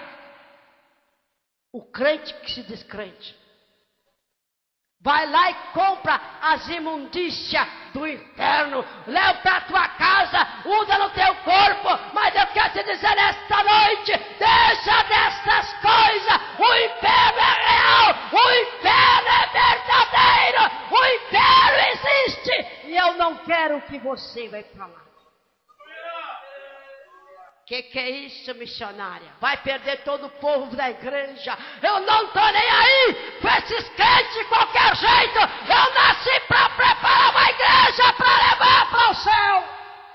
O crente que se descrente. Vai lá e compra as imundícias do inferno, leva para a tua casa, usa no teu corpo, mas eu quero te dizer nesta noite, deixa dessas coisas, o inferno é real, o inferno é verdadeiro, o inferno existe, e eu não quero que você vá para lá. Que que é isso, missionária? Vai perder todo o povo da igreja. Eu não estou nem aí com esses crentes de qualquer jeito. Eu nasci para preparar uma igreja para levar para o céu.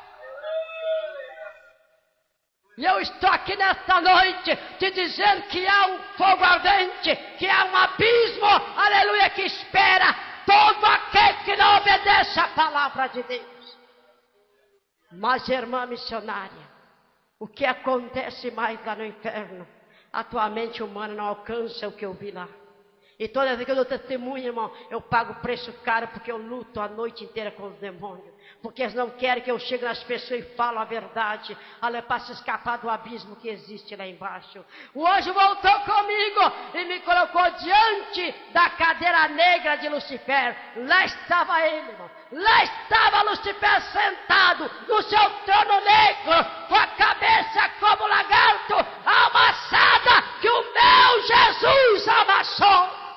E eu estou aqui nesta noite te dizendo que há um fogo ardente, que há um abismo, aleluia, que espera todo aquele que não obedece à palavra de Deus. Mas, irmã missionária, o que acontece mais lá no inferno, a tua mente humana não alcança o que eu vi lá. E toda vez que eu dou testemunho, irmão, eu pago preço caro, porque eu luto a noite inteira com os demônios. Porque eles não querem que eu chegue nas pessoas e fale a verdade, para se escapar do abismo que existe lá embaixo. O anjo voltou comigo e me colocou diante da cadeira negra de Lucifer. Lá estava ele, irmão. Lá estava Lucifer sentado no seu trono negro, com a cabeça como lagarto, amassada, que o meu Jesus amassou.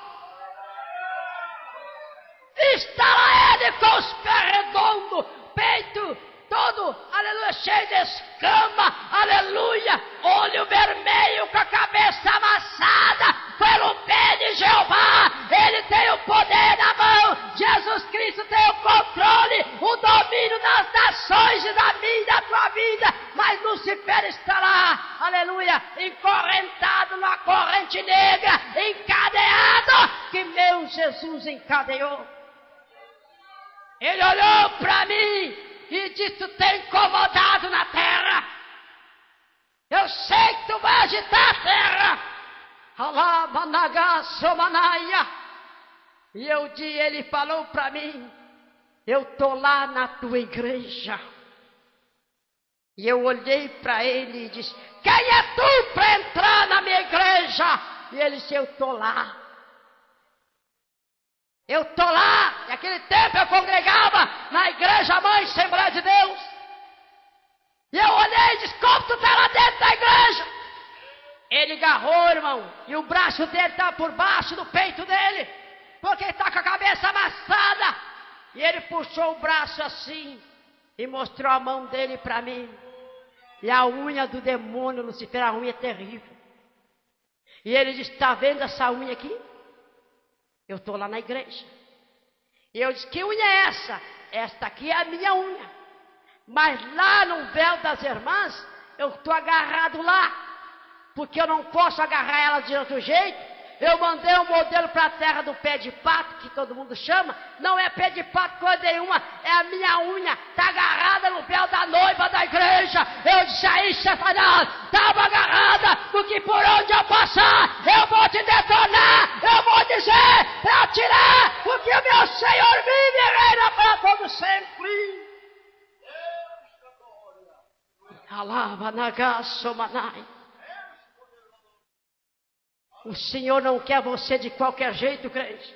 Está lá ele com os pés redondos, peito todo, aleluia, cheio de escama, aleluia, olho vermelho com a cabeça amassada pelo pé de Jeová. Ele tem o poder na mão. Jesus Cristo tem o controle, o domínio das nações e da minha e da tua vida. Mas Lucifer está lá, aleluia, encorrentado numa corrente negra, encadeado, que meu Jesus encadeou. Ele olhou para mim e disse: tu tem incomodado na terra. Eu sei que tu vai agitar a terra. Alá, managá, somanaia. E eu disse, ele falou para mim: eu estou lá na tua igreja. E eu olhei para ele e disse: quem é tu para entrar na minha igreja? E ele disse: eu estou lá. Eu estou lá, naquele tempo eu congregava na igreja mãe, Assembleia de Deus. E eu olhei e disse: como tu está lá dentro da igreja? Ele agarrou, irmão, e o braço dele estava por baixo do peito dele, porque ele está com a cabeça amassada. E ele puxou o braço assim e mostrou a mão dele para mim. E a unha do demônio, Lucifer, a unha é terrível. E ele disse: está vendo essa unha aqui? Eu estou lá na igreja. E eu disse: que unha é essa? esta aqui é a minha unha. Mas lá no véu das irmãs, eu estou agarrado lá. Porque eu não posso agarrar ela de outro jeito. Eu mandei um modelo para a terra do pé de pato, que todo mundo chama. Não é pé de pato coisa nenhuma, é a minha unha. Está agarrada no véu da noiva da igreja. Eu disse aí, Satanás, estava agarrada, porque por onde eu passar, eu vou te detonar. Eu vou dizer para tirar, porque o meu Senhor vive e reina para todo sempre. Alava nagaço manai. O Senhor não quer você de qualquer jeito, crente.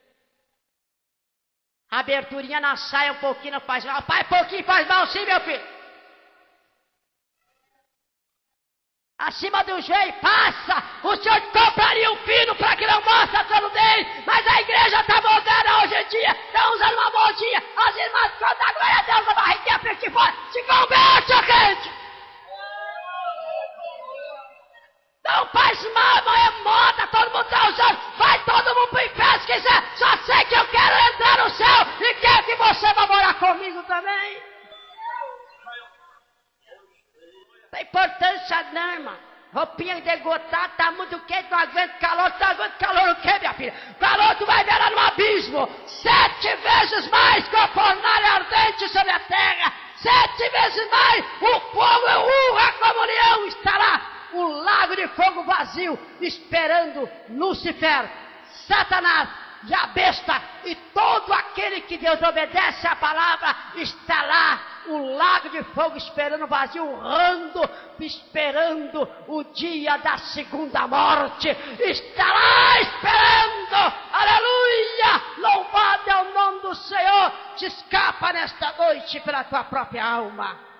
A aberturinha na saia um pouquinho não faz mal. Pai, pouquinho faz mal sim, meu filho. Acima do joelho, passa. O Senhor compraria um pino para que não mostre a nudez. Mas a igreja está moderna hoje em dia. Está usando uma moldinha. As irmãs cantam a glória a Deus, a barriguinha para de fora. Se converte, crente. Não faz mal, não é moda, todo mundo está usando. Vai todo mundo para o inferno se quiser. Só sei que eu quero entrar no céu e quero que você vá morar comigo também. Não tem importância não, irmão. Roupinha degotada, tá muito quente, não aguento calor. Não aguento calor o quê, minha filha? Calor tu vai ver lá no abismo. Sete vezes mais que a fornalha ardente sobre a terra. Sete vezes mais o fogo e urra a comunhão estará. O lago de fogo vazio, esperando Lúcifer, Satanás e a besta, e todo aquele que desobedece à palavra, está lá, o lago de fogo esperando vazio, urrando, esperando o dia da segunda morte, está lá esperando, aleluia, louvado é o nome do Senhor, te escapa nesta noite pela tua própria alma.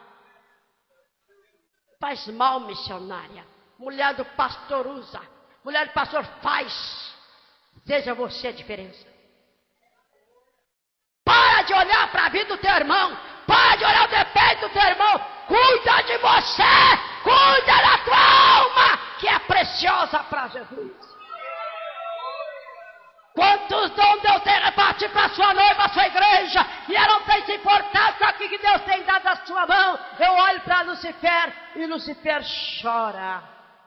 Faz mal, missionária. Mulher do pastor usa. Mulher do pastor faz. Seja você a diferença. Para de olhar para a vida do teu irmão. Para de olhar o defeito do teu irmão. Cuida de você. Cuida da tua alma, que é preciosa para Jesus. Quantos dons Deus tem repartido para a sua noiva, a sua igreja, e ela não tem se importado com aquilo que Deus tem dado na sua mão. Eu olho para Lucifer e Lucifer chora.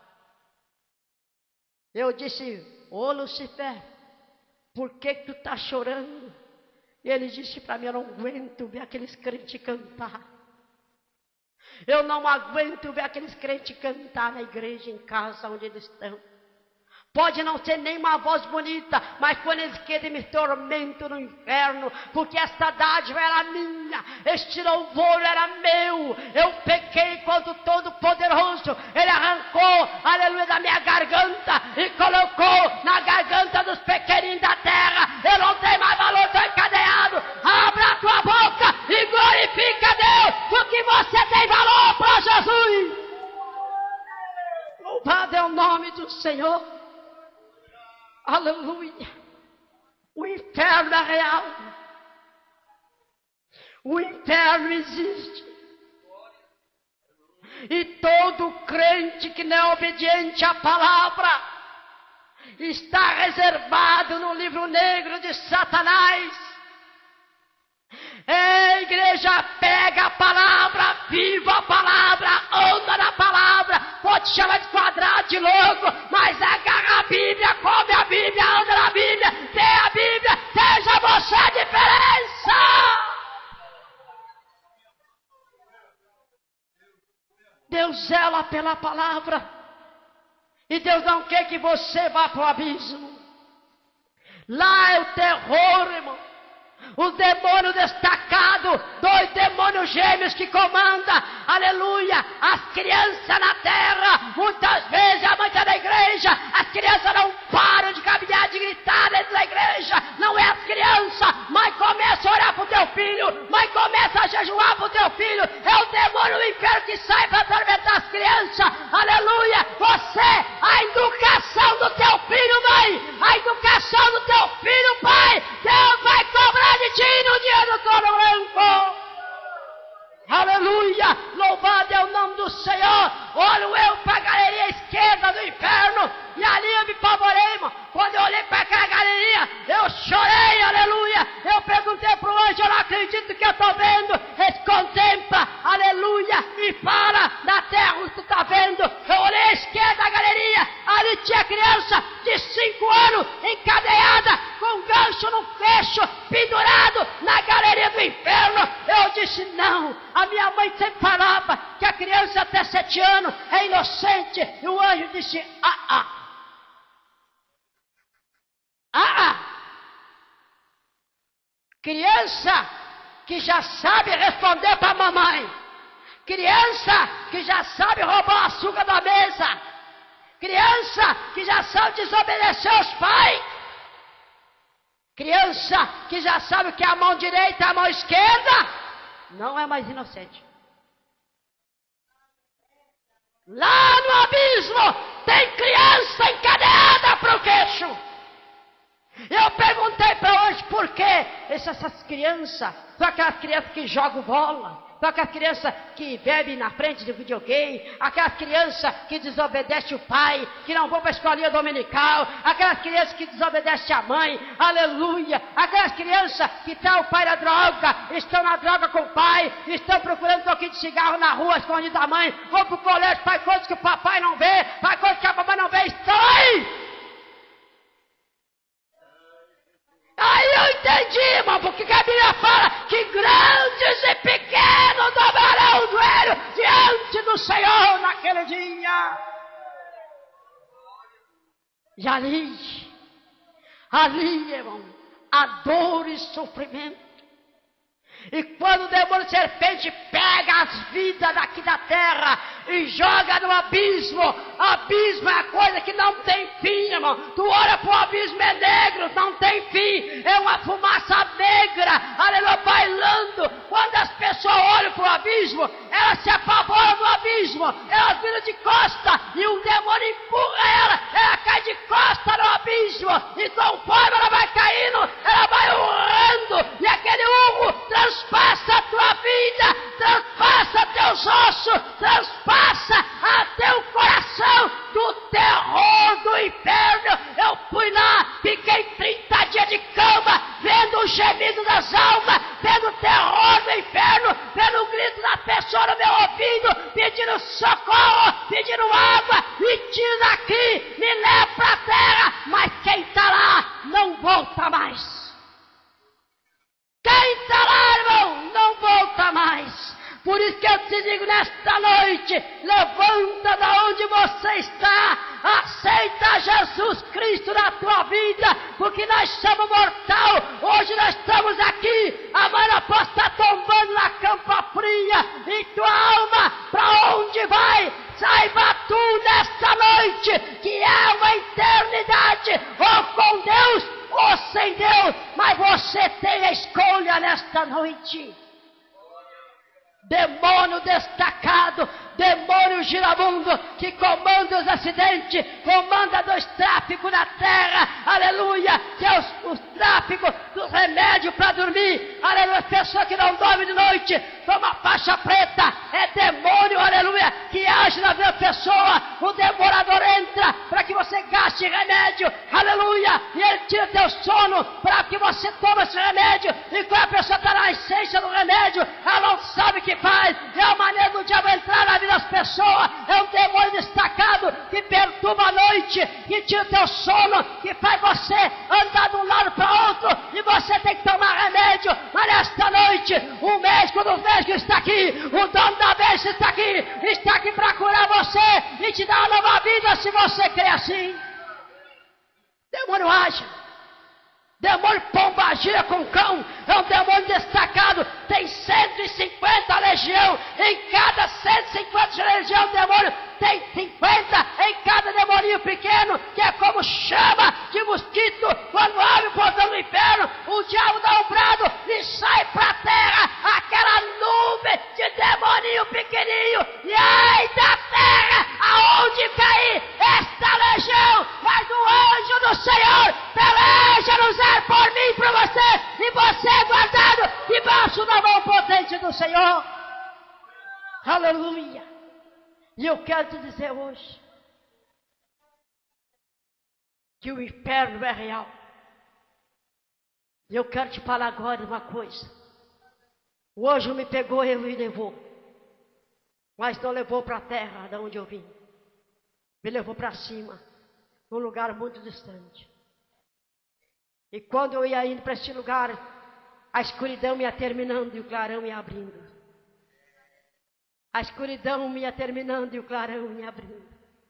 Eu disse, ô Lucifer, por que que tu está chorando? E ele disse para mim, eu não aguento ver aqueles crentes cantar. Eu não aguento ver aqueles crentes cantar na igreja, em casa, onde eles estão. Pode não ser nem uma voz bonita, mas quando eles querem me tormento no inferno, porque esta dádiva era minha, este louvor era meu, eu pequei contra o Todo-Poderoso, ele arrancou, aleluia, da minha garganta e colocou na garganta dos pequeninos da terra, eu não tenho mais valor, estou encadeado, abra a tua boca e glorifica a Deus, porque você tem valor para Jesus. Louvado é o nome do Senhor. Aleluia. O inferno é real. O inferno existe. E todo crente que não é obediente à palavra está reservado no livro negro de Satanás. É, igreja, pega a palavra, viva a palavra, anda na palavra, pode chamar de quadrado, de louco, mas agarra a Bíblia, come a Bíblia, anda na Bíblia, tem a Bíblia, seja você a diferença. Deus zela pela palavra, e Deus não quer que você vá para o abismo. Lá é o terror, irmão. O demônio destacado, dois demônios gêmeos que comandam, aleluia, as crianças na terra. Muitas vezes a mãe da igreja, as crianças não param de caminhar, de gritar dentro da igreja. Não é as crianças, mãe começa a orar para o teu filho, mãe começa a jejuar para o teu filho. É o demônio do inferno que sai para atormentar as crianças, aleluia. Você, a educação do teu filho, mãe, a educação do teu filho, pai, Deus vai cobrar de ti no dia do trono branco. Aleluia, louvado é o nome do Senhor. Olho eu para a galeria esquerda do inferno, e ali eu me pavorei, irmão. Quando eu olhei para aquela galeria, eu Eu chorei, aleluia. Eu perguntei para o anjo, eu não acredito que eu estou vendo. Ele contempla, aleluia, e fala na terra o que tu está vendo. Eu olhei à esquerda da galeria, ali tinha criança de cinco anos, encadeada, com um gancho no fecho, pendurado na galeria do inferno. Eu disse, não, a minha mãe sempre falava que a criança até sete anos é inocente. E o anjo disse, ah, ah. Ah, ah. Criança que já sabe responder para a mamãe. Criança que já sabe roubar o açúcar da mesa. Criança que já sabe desobedecer aos pais. Criança que já sabe o que é a mão direita e a mão esquerda. Não é mais inocente. Lá no abismo tem criança encadeada para o queixo. Eu perguntei para hoje por que essas crianças, são aquelas crianças que jogam bola, são aquelas crianças que bebem na frente do videogame, aquelas crianças que desobedecem o pai, que não vão para a escolinha dominical, aquelas crianças que desobedecem a mãe, aleluia, aquelas crianças que estão o pai na droga, estão na droga com o pai, estão procurando um pouquinho de cigarro na rua, escondido da mãe, vão para o colégio, faz coisas que o papai não vê, faz coisas que a mamãe não vê, estão aí! Aí eu entendi, irmão, porque a Bíblia fala que grandes e pequenos dobrarão o joelho diante do Senhor naquele dia. E ali, ali, irmão, a dor e sofrimento. E quando o demônio serpente pega as vidas daqui da terra e joga no abismo, abismo é a coisa que não tem fim, irmão. Tu olha para o abismo, é negro, não tem fim, é uma fumaça negra, aleluia, bailando. Quando as pessoas olham para o abismo, elas se apavoram do abismo, elas viram de costa e o demônio empurra ela, ela cai de costa no abismo, e conforme ela vai caindo, ela vai urrando, e aquele urro transpassa a tua vida, transpassa teus ossos, transpassa a teu coração do terror do inferno. Eu fui lá, fiquei trinta dias de cama, vendo o gemido das almas, vendo o terror do inferno, vendo o grito da pessoa no meu ouvido, pedindo socorro, pedindo água, me tira daqui, me leva para a terra, mas quem está lá não volta mais. Quem está lá, irmão, não volta mais. Por isso que eu te digo nesta noite, levanta da onde você está, aceita Jesus Cristo na tua vida, porque nós somos mortal, hoje nós estamos aqui, amanhã nós podemos estar tombando na campa fria, e tua alma, para onde vai? Saiba tu nesta noite, que é uma eternidade, ou com Deus, ou sem Deus, mas você tem a escolha nesta noite. Demônio destacado, demônio giramundo, que comanda os acidentes, comanda dos tráficos na terra, aleluia, que é os, os tráficos dos remédios para dormir, aleluia, pessoa que não dorme de noite, toma faixa preta, é demônio, aleluia, que age na vida da pessoa, o devorador entra para que você gaste remédio, aleluia, e ele tira teu sono para que você tome esse remédio, e quando a pessoa está na essência do remédio, ela não sabe o que faz, é a maneira do diabo entrar na vida das pessoas, é um demônio destacado que perturba a noite, que tira teu sono, que faz você andar de um lado para outro, e você tem que tomar remédio, mas nesta noite, o médico dos médicos está aqui, o dono da bênção está aqui, está aqui para curar você, e te dar uma nova vida, se você crê assim. Demônio age. Demônio pombagira com cão, é um demônio destacado, tem cento e cinquenta legião, em cada cento e cinquenta legião demônio, tem cinquenta em cada demoninho pequeno, que é como chama de mosquito, quando abre o portão do inferno, o diabo dá um brado e sai para a terra, aquela nuvem de demoninho pequenininho, e ai da terra, aonde cair esta legião, mas o anjo do Senhor peleja nos ar por mim, por você, e você é guardado debaixo da mão potente do Senhor. Aleluia. E eu quero te dizer hoje que o inferno é real. E eu quero te falar agora uma coisa. O anjo me pegou e me levou. Mas não levou para a terra de onde eu vim. Me levou para cima, num lugar muito distante. E quando eu ia indo para este lugar, a escuridão ia terminando e o clarão ia abrindo. A escuridão ia terminando e o clarão ia abrindo.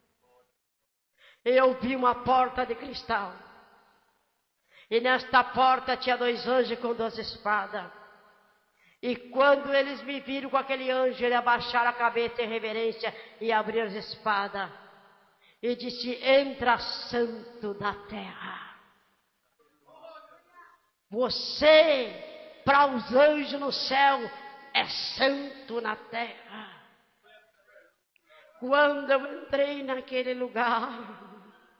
E eu vi uma porta de cristal. E nesta porta tinha dois anjos com duas espadas. E quando eles me viram com aquele anjo, eles abaixaram a cabeça em reverência e abriram as espadas. E disse: entra, santo da terra. Você, para os anjos no céu, é santo na terra. Quando eu entrei naquele lugar,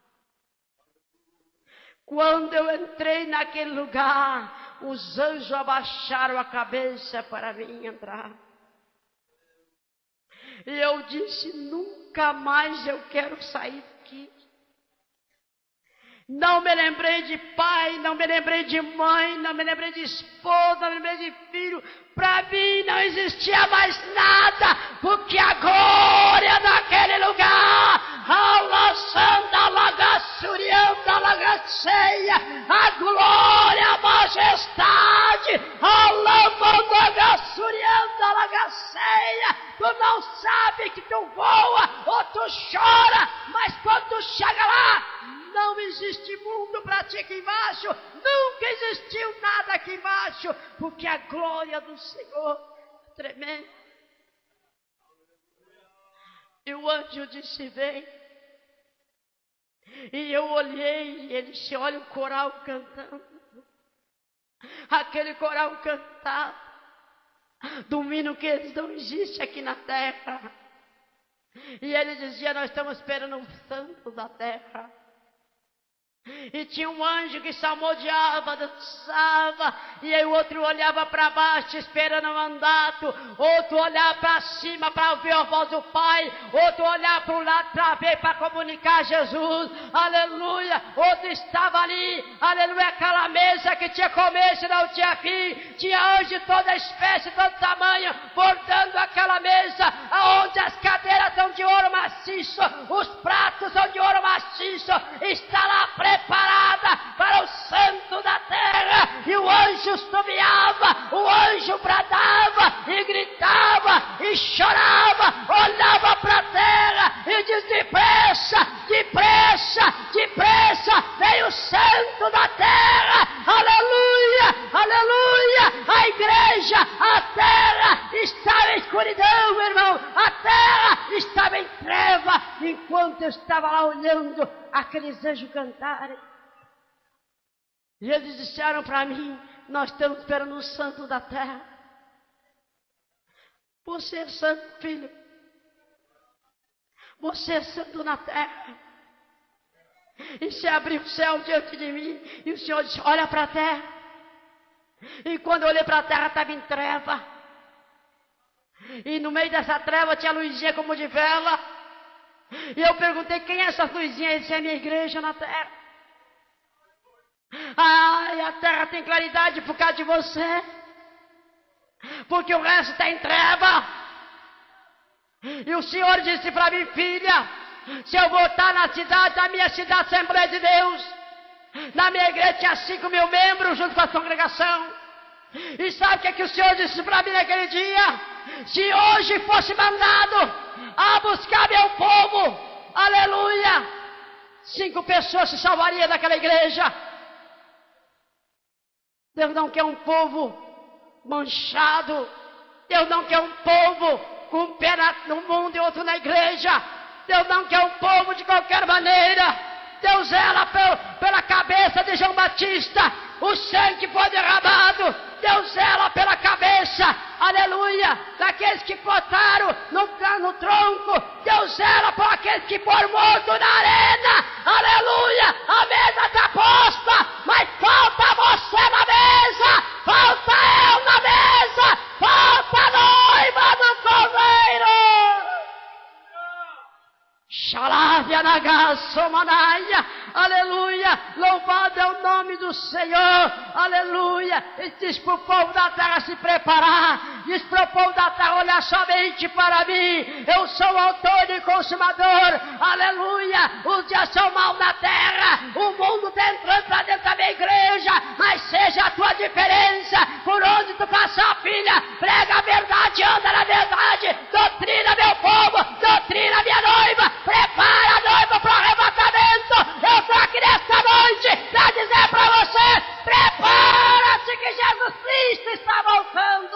quando eu entrei naquele lugar, os anjos abaixaram a cabeça para mim entrar. E eu disse: nunca mais eu quero sair daqui. Não me lembrei de pai, não me lembrei de mãe, não me lembrei de esposa, não me lembrei de filho. Para mim não existia mais nada, porque a glória naquele lugar, alaçanda, lagaçurianda, lagaceia, a glória, a majestade, alambanda, lagaçurianda, lagaceia. Tu não sabe que tu voa ou tu chora, mas quando tu chega lá, não existe mundo para ti aqui embaixo, nunca existiu nada aqui embaixo, porque a glória do Senhor é tremenda. E o anjo disse: vem. E eu olhei, e ele disse: olha o coral cantando. Aquele coral cantado, do hino que não existe aqui na terra. E ele dizia: nós estamos esperando um santo da terra. E tinha um anjo que salmodiava, dançava, e aí o outro olhava para baixo esperando o mandato, outro olhava para cima para ouvir a voz do Pai, outro olhava para o lado para ver, para comunicar Jesus, aleluia. Outro estava ali, aleluia, aquela mesa que tinha começo e não tinha fim, tinha anjo de toda espécie, todo tamanho, bordando aquela mesa, onde as cadeiras são de ouro maciço, os pratos são de ouro maciço, está lá preso, preparada para o santo da terra. E o anjo subiava, o anjo bradava e gritava e chorava, olhava para a terra e diz: depressa, depressa, depressa, vem o santo da terra. Aleluia, aleluia. A igreja, a terra estava em escuridão, meu irmão, a terra estava em treva, enquanto eu estava lá olhando aqueles anjos cantarem. E eles disseram para mim: nós estamos esperando o santo da terra. Você é santo, filho. Você é santo na terra. E se abriu o céu diante de mim, e o Senhor disse: olha para a terra. E quando eu olhei para a terra, estava em treva. E no meio dessa treva tinha luzinha como de vela. E eu perguntei: quem é essa luzinha? Ele disse: é a minha igreja na terra. Ai, a terra tem claridade por causa de você, porque o resto está em treva. E o Senhor disse para mim: filha, se eu voltar na cidade, na minha cidade, Assembleia de Deus, na minha igreja tinha cinco mil membros junto com a congregação. E sabe o que, é que o Senhor disse para mim naquele dia? Se hoje fosse mandado a buscar meu povo, aleluia, cinco pessoas se salvariam daquela igreja. Deus não quer um povo manchado. Deus não quer um povo com um pé no mundo e outro na igreja. Deus não quer um povo de qualquer maneira. Deus zela pela cabeça de João Batista. O sangue foi derramado. Deus zela pela cabeça, aleluia, daqueles que botaram no, no tronco. Deus zela por aqueles que foram mortos na arena, aleluia. A mesa está posta, mas falta você na mesa, falta eu na mesa, falta a noiva do Cordeiro. Xalávia Nagaço Manaia, aleluia, louvado é o nome do Senhor, aleluia, e diz para o povo da terra se preparar, diz para o povo da terra olhar somente para mim, eu sou o autor e consumador, aleluia, os dias são maus na terra, o mundo está entrando para dentro da minha igreja, mas seja a tua diferença, por onde tu passar, filha, prega a verdade, anda na verdade, doutrina meu povo, doutrina minha noiva, prepara a noiva para o arrebatamento, eu estou aqui nesta noite para dizer para você, prepara-se que Jesus Cristo está voltando.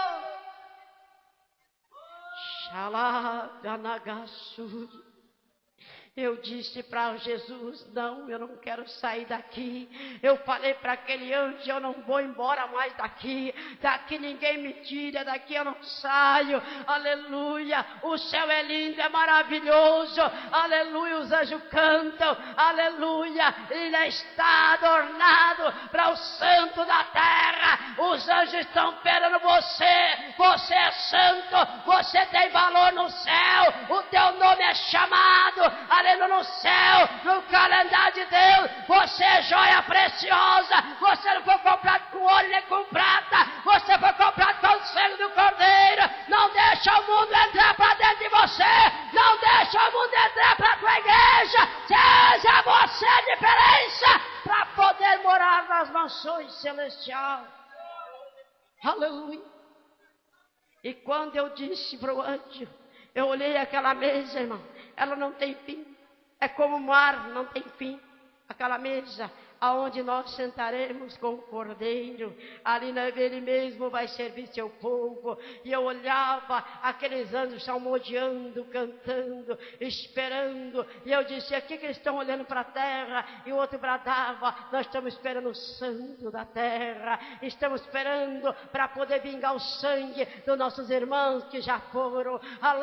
Xalaganagassu. Eu disse para Jesus, não, eu não quero sair daqui. Eu falei para aquele anjo, eu não vou embora mais daqui. Daqui ninguém me tira, daqui eu não saio. Aleluia, o céu é lindo, é maravilhoso. Aleluia, os anjos cantam. Aleluia, ele está adornado para o santo da terra. Os anjos estão esperando você. Você é santo, você tem valor no céu. O teu nome é chamado. Aleluia. No céu, no calendário de Deus, você é joia preciosa, você não foi comprado com ouro nem com prata, você foi comprado com o sangue do Cordeiro. Não deixa o mundo entrar para dentro de você, não deixa o mundo entrar para a tua igreja, seja você a diferença para poder morar nas mansões celestiais. Aleluia. E quando eu disse para o anjo, eu olhei aquela mesa, irmão, ela não tem fim. É como o mar, não tem fim. Aquela mesa aonde nós sentaremos com o Cordeiro, ali ele mesmo vai servir seu povo. E eu olhava aqueles anjos salmodiando, cantando, esperando, e eu disse, aqui que eles estão olhando para a terra, e o outro bradava, nós estamos esperando o santo da terra, estamos esperando para poder vingar o sangue dos nossos irmãos que já foram.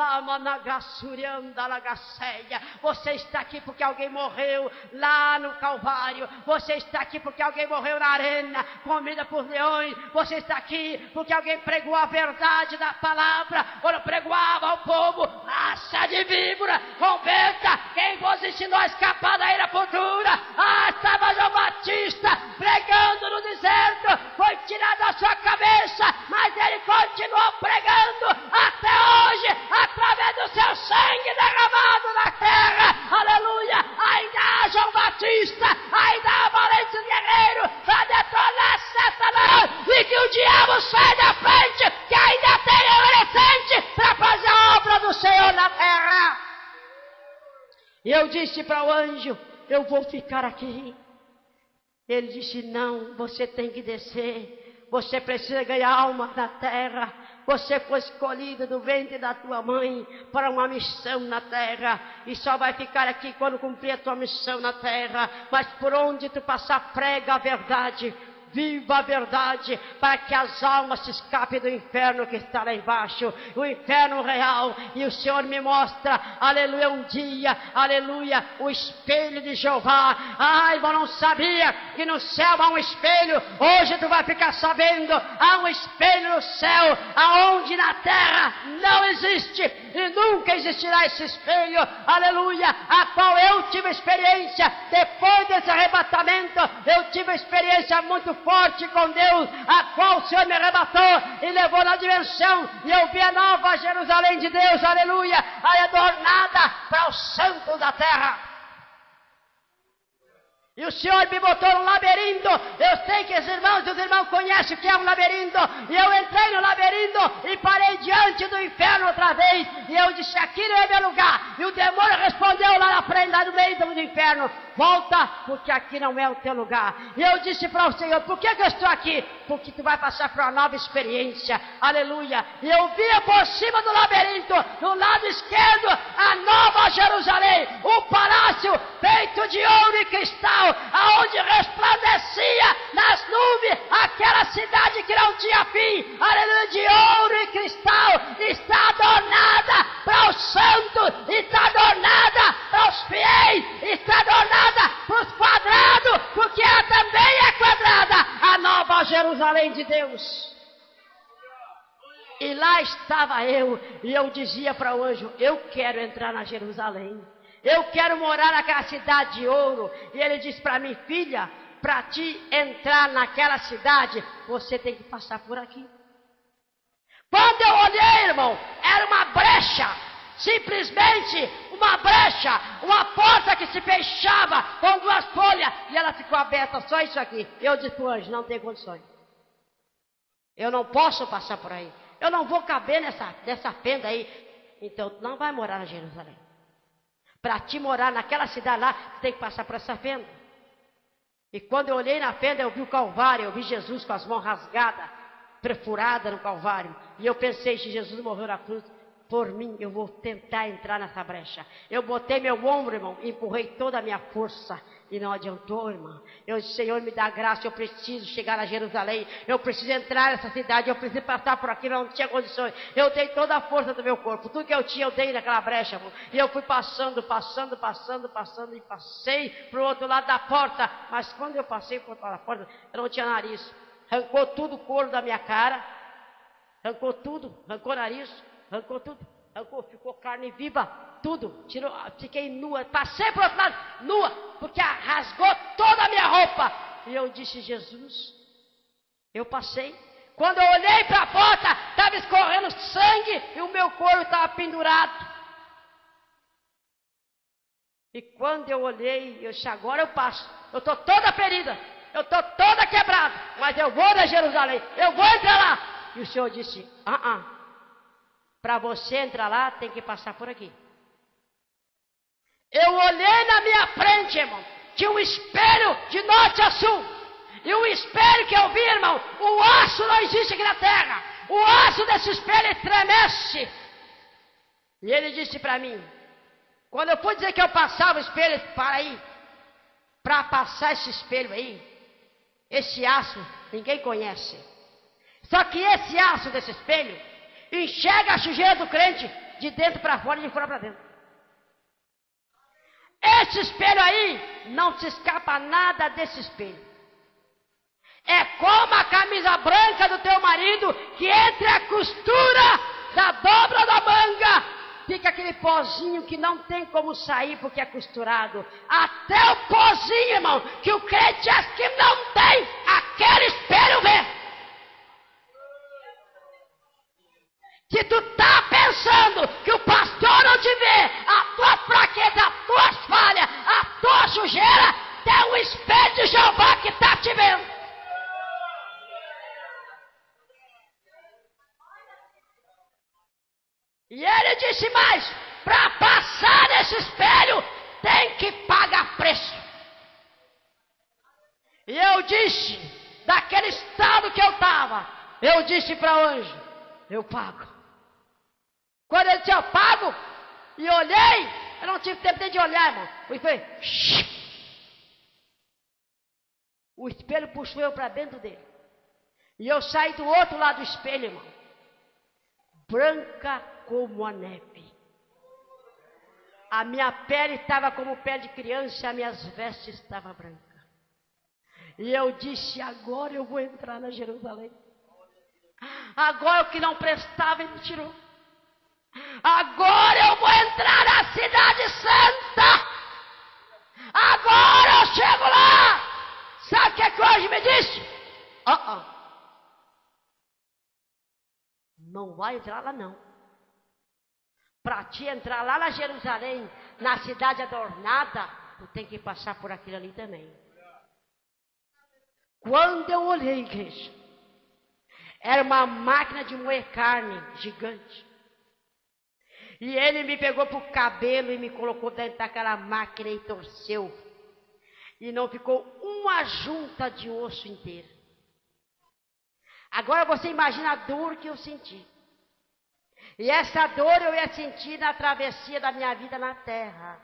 Você está aqui porque alguém morreu lá no Calvário, você está aqui porque alguém morreu na arena, comida por leões. Você está aqui porque alguém pregou a verdade da palavra, quando pregoava ao povo, raça de víbora, converta, quem vos ensinou a escapar da ira futura? Ah, estava João Batista pregando no deserto, foi tirado da sua cabeça, mas ele continuou pregando até hoje, através do seu sangue derramado na terra. Aleluia, ainda há João Batista, ainda há valentes guerreiros para detonar Satanás, e que o diabo sai da frente, que ainda tem remanescente para fazer a obra do Senhor na terra. E eu disse para o anjo, eu vou ficar aqui. Ele disse, não, você tem que descer, você precisa ganhar alma na terra. Você foi escolhido do ventre da tua mãe para uma missão na terra, e só vai ficar aqui quando cumprir a tua missão na terra. Mas por onde tu passar, prega a verdade, viva a verdade, para que as almas se escapem do inferno que está lá embaixo, o inferno real. E o Senhor me mostra, aleluia, um dia, aleluia, o espelho de Jeová. Ai, eu não sabia que no céu há um espelho. Hoje tu vai ficar sabendo, há um espelho no céu, aonde na terra não existe, e nunca existirá esse espelho, aleluia, a qual eu tive experiência. Depois desse arrebatamento, eu tive uma experiência muito forte com Deus, a qual o Senhor me arrebatou e levou na dimensão, e eu vi a nova Jerusalém de Deus, aleluia, adornada para o santo da terra. E o Senhor me botou no labirinto. Eu sei que os irmãos, os irmãos conhecem o que é um labirinto. E eu entrei no labirinto e parei diante do inferno outra vez. E eu disse, aqui não é meu lugar. E o demônio respondeu lá na frente, lá no meio do inferno, volta, porque aqui não é o teu lugar. E eu disse para o Senhor, por que, que eu estou aqui? Porque tu vai passar por uma nova experiência, aleluia. E eu via por cima do labirinto, do lado esquerdo, a nova Jerusalém, o palácio feito de ouro e cristal, aonde resplandecia nas nuvens aquela cidade que não tinha fim, aleluia, de ouro e cristal. Está adornada para os santos, está adornada para os fiéis, está adornada para os quadrados, porque ela também é quadrada, a nova Jerusalém de Deus. E lá estava eu, e eu dizia para o anjo, eu quero entrar na Jerusalém. Eu quero morar naquela cidade de ouro. E ele disse para mim, filha, para te entrar naquela cidade, você tem que passar por aqui. Quando eu olhei, irmão, era uma brecha. Simplesmente uma brecha, uma porta que se fechava com duas folhas e ela ficou aberta, só isso aqui. Eu disse para o anjo, não tem condições. Eu não posso passar por aí. Eu não vou caber nessa, nessa fenda aí. Então, tu não vai morar na Jerusalém. Para te morar naquela cidade lá, tu tem que passar por essa fenda. E quando eu olhei na fenda, eu vi o Calvário, eu vi Jesus com as mãos rasgadas, perfuradas no Calvário. E eu pensei, se Jesus morreu na cruz por mim, eu vou tentar entrar nessa brecha. Eu botei meu ombro, irmão, empurrei toda a minha força. E não adiantou, irmão. Eu disse, Senhor, me dá graça, eu preciso chegar a Jerusalém. Eu preciso entrar nessa cidade, eu preciso passar por aqui, não tinha condições. Eu dei toda a força do meu corpo. Tudo que eu tinha, eu dei naquela brecha, irmão. E eu fui passando, passando, passando, passando. E passei para o outro lado da porta. Mas quando eu passei para o outro lado da porta, eu não tinha nariz. Arrancou tudo o couro da minha cara. Arrancou tudo, arrancou o nariz. Arrancou tudo, arrancou, ficou carne viva, tudo, tirou, fiquei nua, passei para o outro lado, nua, porque rasgou toda a minha roupa. E eu disse, Jesus, eu passei. Quando eu olhei para a porta, estava escorrendo sangue e o meu couro estava pendurado. E quando eu olhei, eu disse, agora eu passo, eu estou toda ferida, eu estou toda quebrada, mas eu vou na Jerusalém, eu vou entrar lá. E o Senhor disse, ah, ah. Para você entrar lá, tem que passar por aqui. Eu olhei na minha frente, irmão. Tinha um espelho de norte a sul. E o espelho que eu vi, irmão, o aço não existe aqui na terra. O aço desse espelho estremece. E ele disse para mim, quando eu fui dizer que eu passava o espelho, ele disse, para aí. Para passar esse espelho aí, esse aço, ninguém conhece. Só que esse aço desse espelho enxerga a sujeira do crente de dentro para fora e de fora para dentro. Esse espelho aí, não se escapa nada desse espelho. É como a camisa branca do teu marido, que entre a costura da dobra da manga, fica aquele pozinho que não tem como sair porque é costurado. Até o pozinho, irmão, que o crente acha que não tem, aquele espelho vê. Se tu está pensando que o pastor não te vê, a tua fraqueza, as tuas falhas, a tua sujeira, tem um espelho de Jeová que está te vendo. E ele disse mais, para passar nesse espelho, tem que pagar preço. E eu disse, daquele estado que eu estava, eu disse para o anjo, eu pago. Quando ele disse, eu pago, e olhei, eu não tive tempo nem de olhar, irmão. Fui, foi. O espelho puxou eu para dentro dele. E eu saí do outro lado do espelho, irmão. Branca como a neve. A minha pele estava como pele de criança, as minhas vestes estavam brancas. E eu disse, agora eu vou entrar na Jerusalém. Agora o que não prestava, ele tirou. Agora eu vou entrar na cidade santa. Agora eu chego lá. Sabe o que é que hoje me disse? Uh -uh. Não vai entrar lá não. Para te entrar lá na Jerusalém, na cidade adornada, tu tem que passar por aquilo ali também. Quando eu olhei, igreja, era uma máquina de moer carne gigante. E ele me pegou pro cabelo e me colocou dentro daquela máquina e torceu. E não ficou uma junta de osso inteira. Agora você imagina a dor que eu senti. E essa dor eu ia sentir na travessia da minha vida na terra.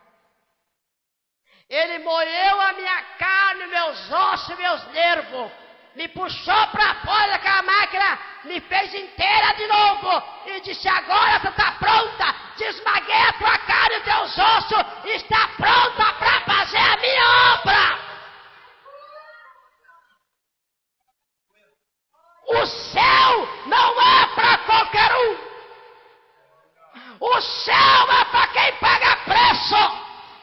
Ele moeu a minha carne, meus ossos, meus nervos. Me puxou para fora daquela máquina, me fez inteira de novo. E disse, agora você está pronta. Desmaguei a tua carne e teus ossos. Está pronta para fazer a minha obra. O céu não é para qualquer um. O céu é para quem paga preço.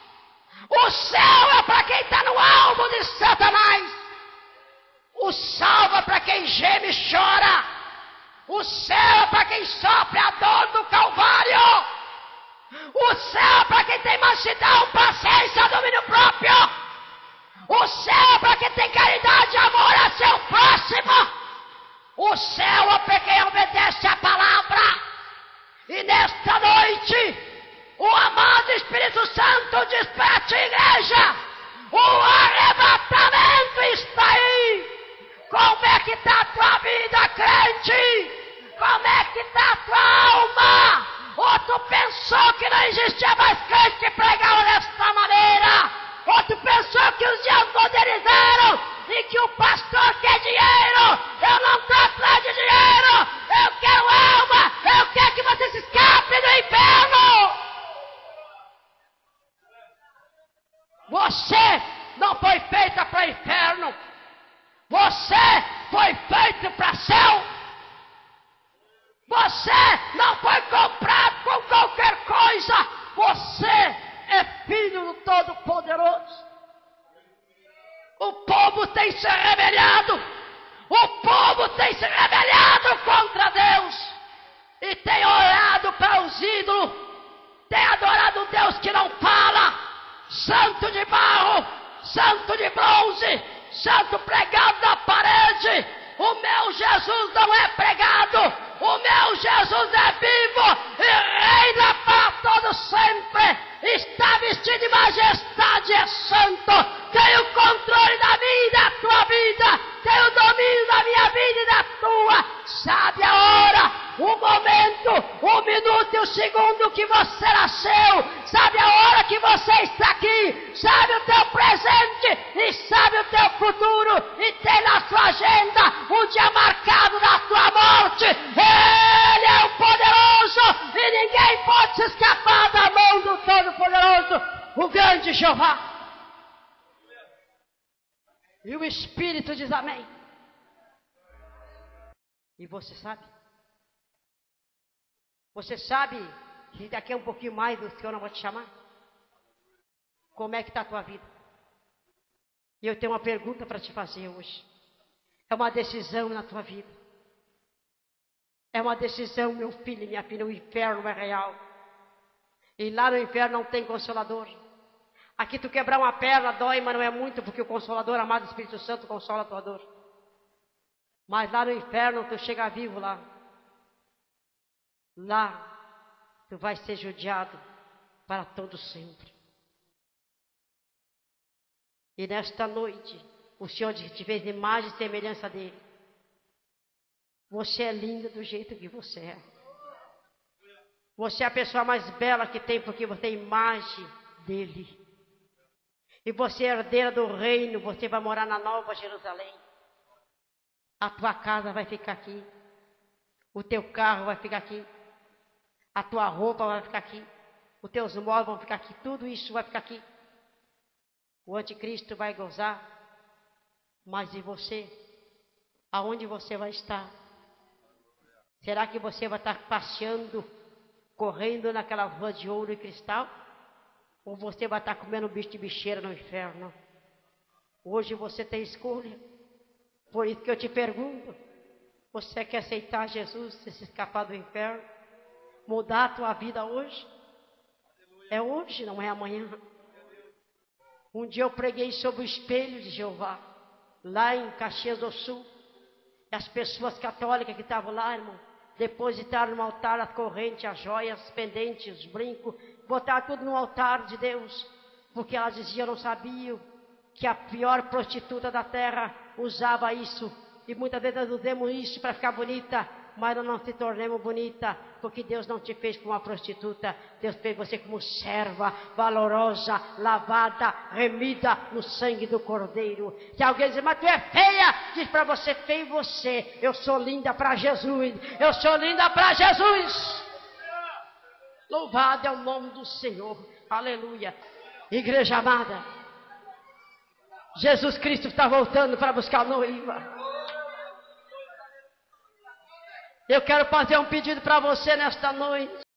quem sofre a dor do Calvário. O céu é para quem tem mansidão, paciência, domínio próprio. O céu é para quem tem caridade, amor a seu próximo. O céu é para quem obedece a palavra. E nesta noite, o amado Espírito Santo diz para ti, igreja, o arrebatamento está aí. Como é que está a tua vida, crente? Como é que está a tua alma? Ou tu pensou que não existia mais crente que pregava desta maneira? Ou tu pensou que os dias modernizaram e que o pastor quer dinheiro? Eu não estou atrás de dinheiro, eu quero alma, eu quero que você se escape do inferno. Você não foi feita para o inferno, você foi feito para céu. Você não foi comprado com qualquer coisa. Você é filho do Todo-Poderoso. O povo tem se rebelado. O povo tem se rebelado contra Deus. E tem olhado para os ídolos. Tem adorado um Deus que não fala. Santo de barro, santo de bronze, santo pregado na parede. O meu Jesus não é pregado. O meu Jesus é vivo e reina para todo sempre. Está vestido de majestade, é santo. Tem o controle da minha e da tua vida. Tem o domínio da minha vida e da tua. Sabe a hora, o momento, o minuto e o segundo que você nasceu. Sabe a hora que você está aqui. Sabe o teu presente e sabe o teu futuro. E tem na sua agenda um dia marcado na tua morte. Ele é o poderoso e ninguém pode se escapar da mão do Todo-Poderoso, o grande Jeová. E o Espírito diz amém. E você sabe? Você sabe que daqui a um pouquinho mais o Senhor não vai te chamar? Como é que está a tua vida? E eu tenho uma pergunta para te fazer hoje. É uma decisão na tua vida. É uma decisão, meu filho e minha filha. O inferno é real. E lá no inferno não tem consolador. Aqui tu quebrar uma perna dói, mas não é muito, porque o Consolador, amado Espírito Santo, consola a tua dor. Mas lá no inferno tu chega vivo lá. Lá tu vai ser judiado para todo sempre. E nesta noite, o Senhor te fez imagem e semelhança dele. Você é linda do jeito que você é. Você é a pessoa mais bela que tem, porque você é a imagem dele. E você é herdeira do reino, você vai morar na Nova Jerusalém. A tua casa vai ficar aqui. O teu carro vai ficar aqui. A tua roupa vai ficar aqui. Os teus móveis vão ficar aqui. Tudo isso vai ficar aqui. O anticristo vai gozar. Mas e você? Aonde você vai estar? Será que você vai estar passeando, correndo naquela rua de ouro e cristal? Ou você vai estar comendo bicho de bicheira no inferno? Hoje você tem escolha. Por isso que eu te pergunto. Você quer aceitar Jesus e se escapar do inferno? Mudar a tua vida hoje? É hoje, não é amanhã. Um dia eu preguei sobre o espelho de Jeová. Lá em Caxias do Sul. E as pessoas católicas que estavam lá, irmão, depositaram no altar as correntes, as joias, os pendentes, os brincos, botaram tudo no altar de Deus, porque elas diziam, não sabiam, que a pior prostituta da terra usava isso, e muitas vezes nós usamos isso para ficar bonita, mas nós não se tornemos bonita, porque Deus não te fez como uma prostituta, Deus fez você como serva, valorosa, lavada, remida no sangue do Cordeiro. Se alguém diz, mas tu é feia, diz para você, feio você, eu sou linda para Jesus, eu sou linda para Jesus. Louvado é o nome do Senhor, aleluia. Igreja amada, Jesus Cristo está voltando para buscar a noiva. Eu quero fazer um pedido para você nesta noite.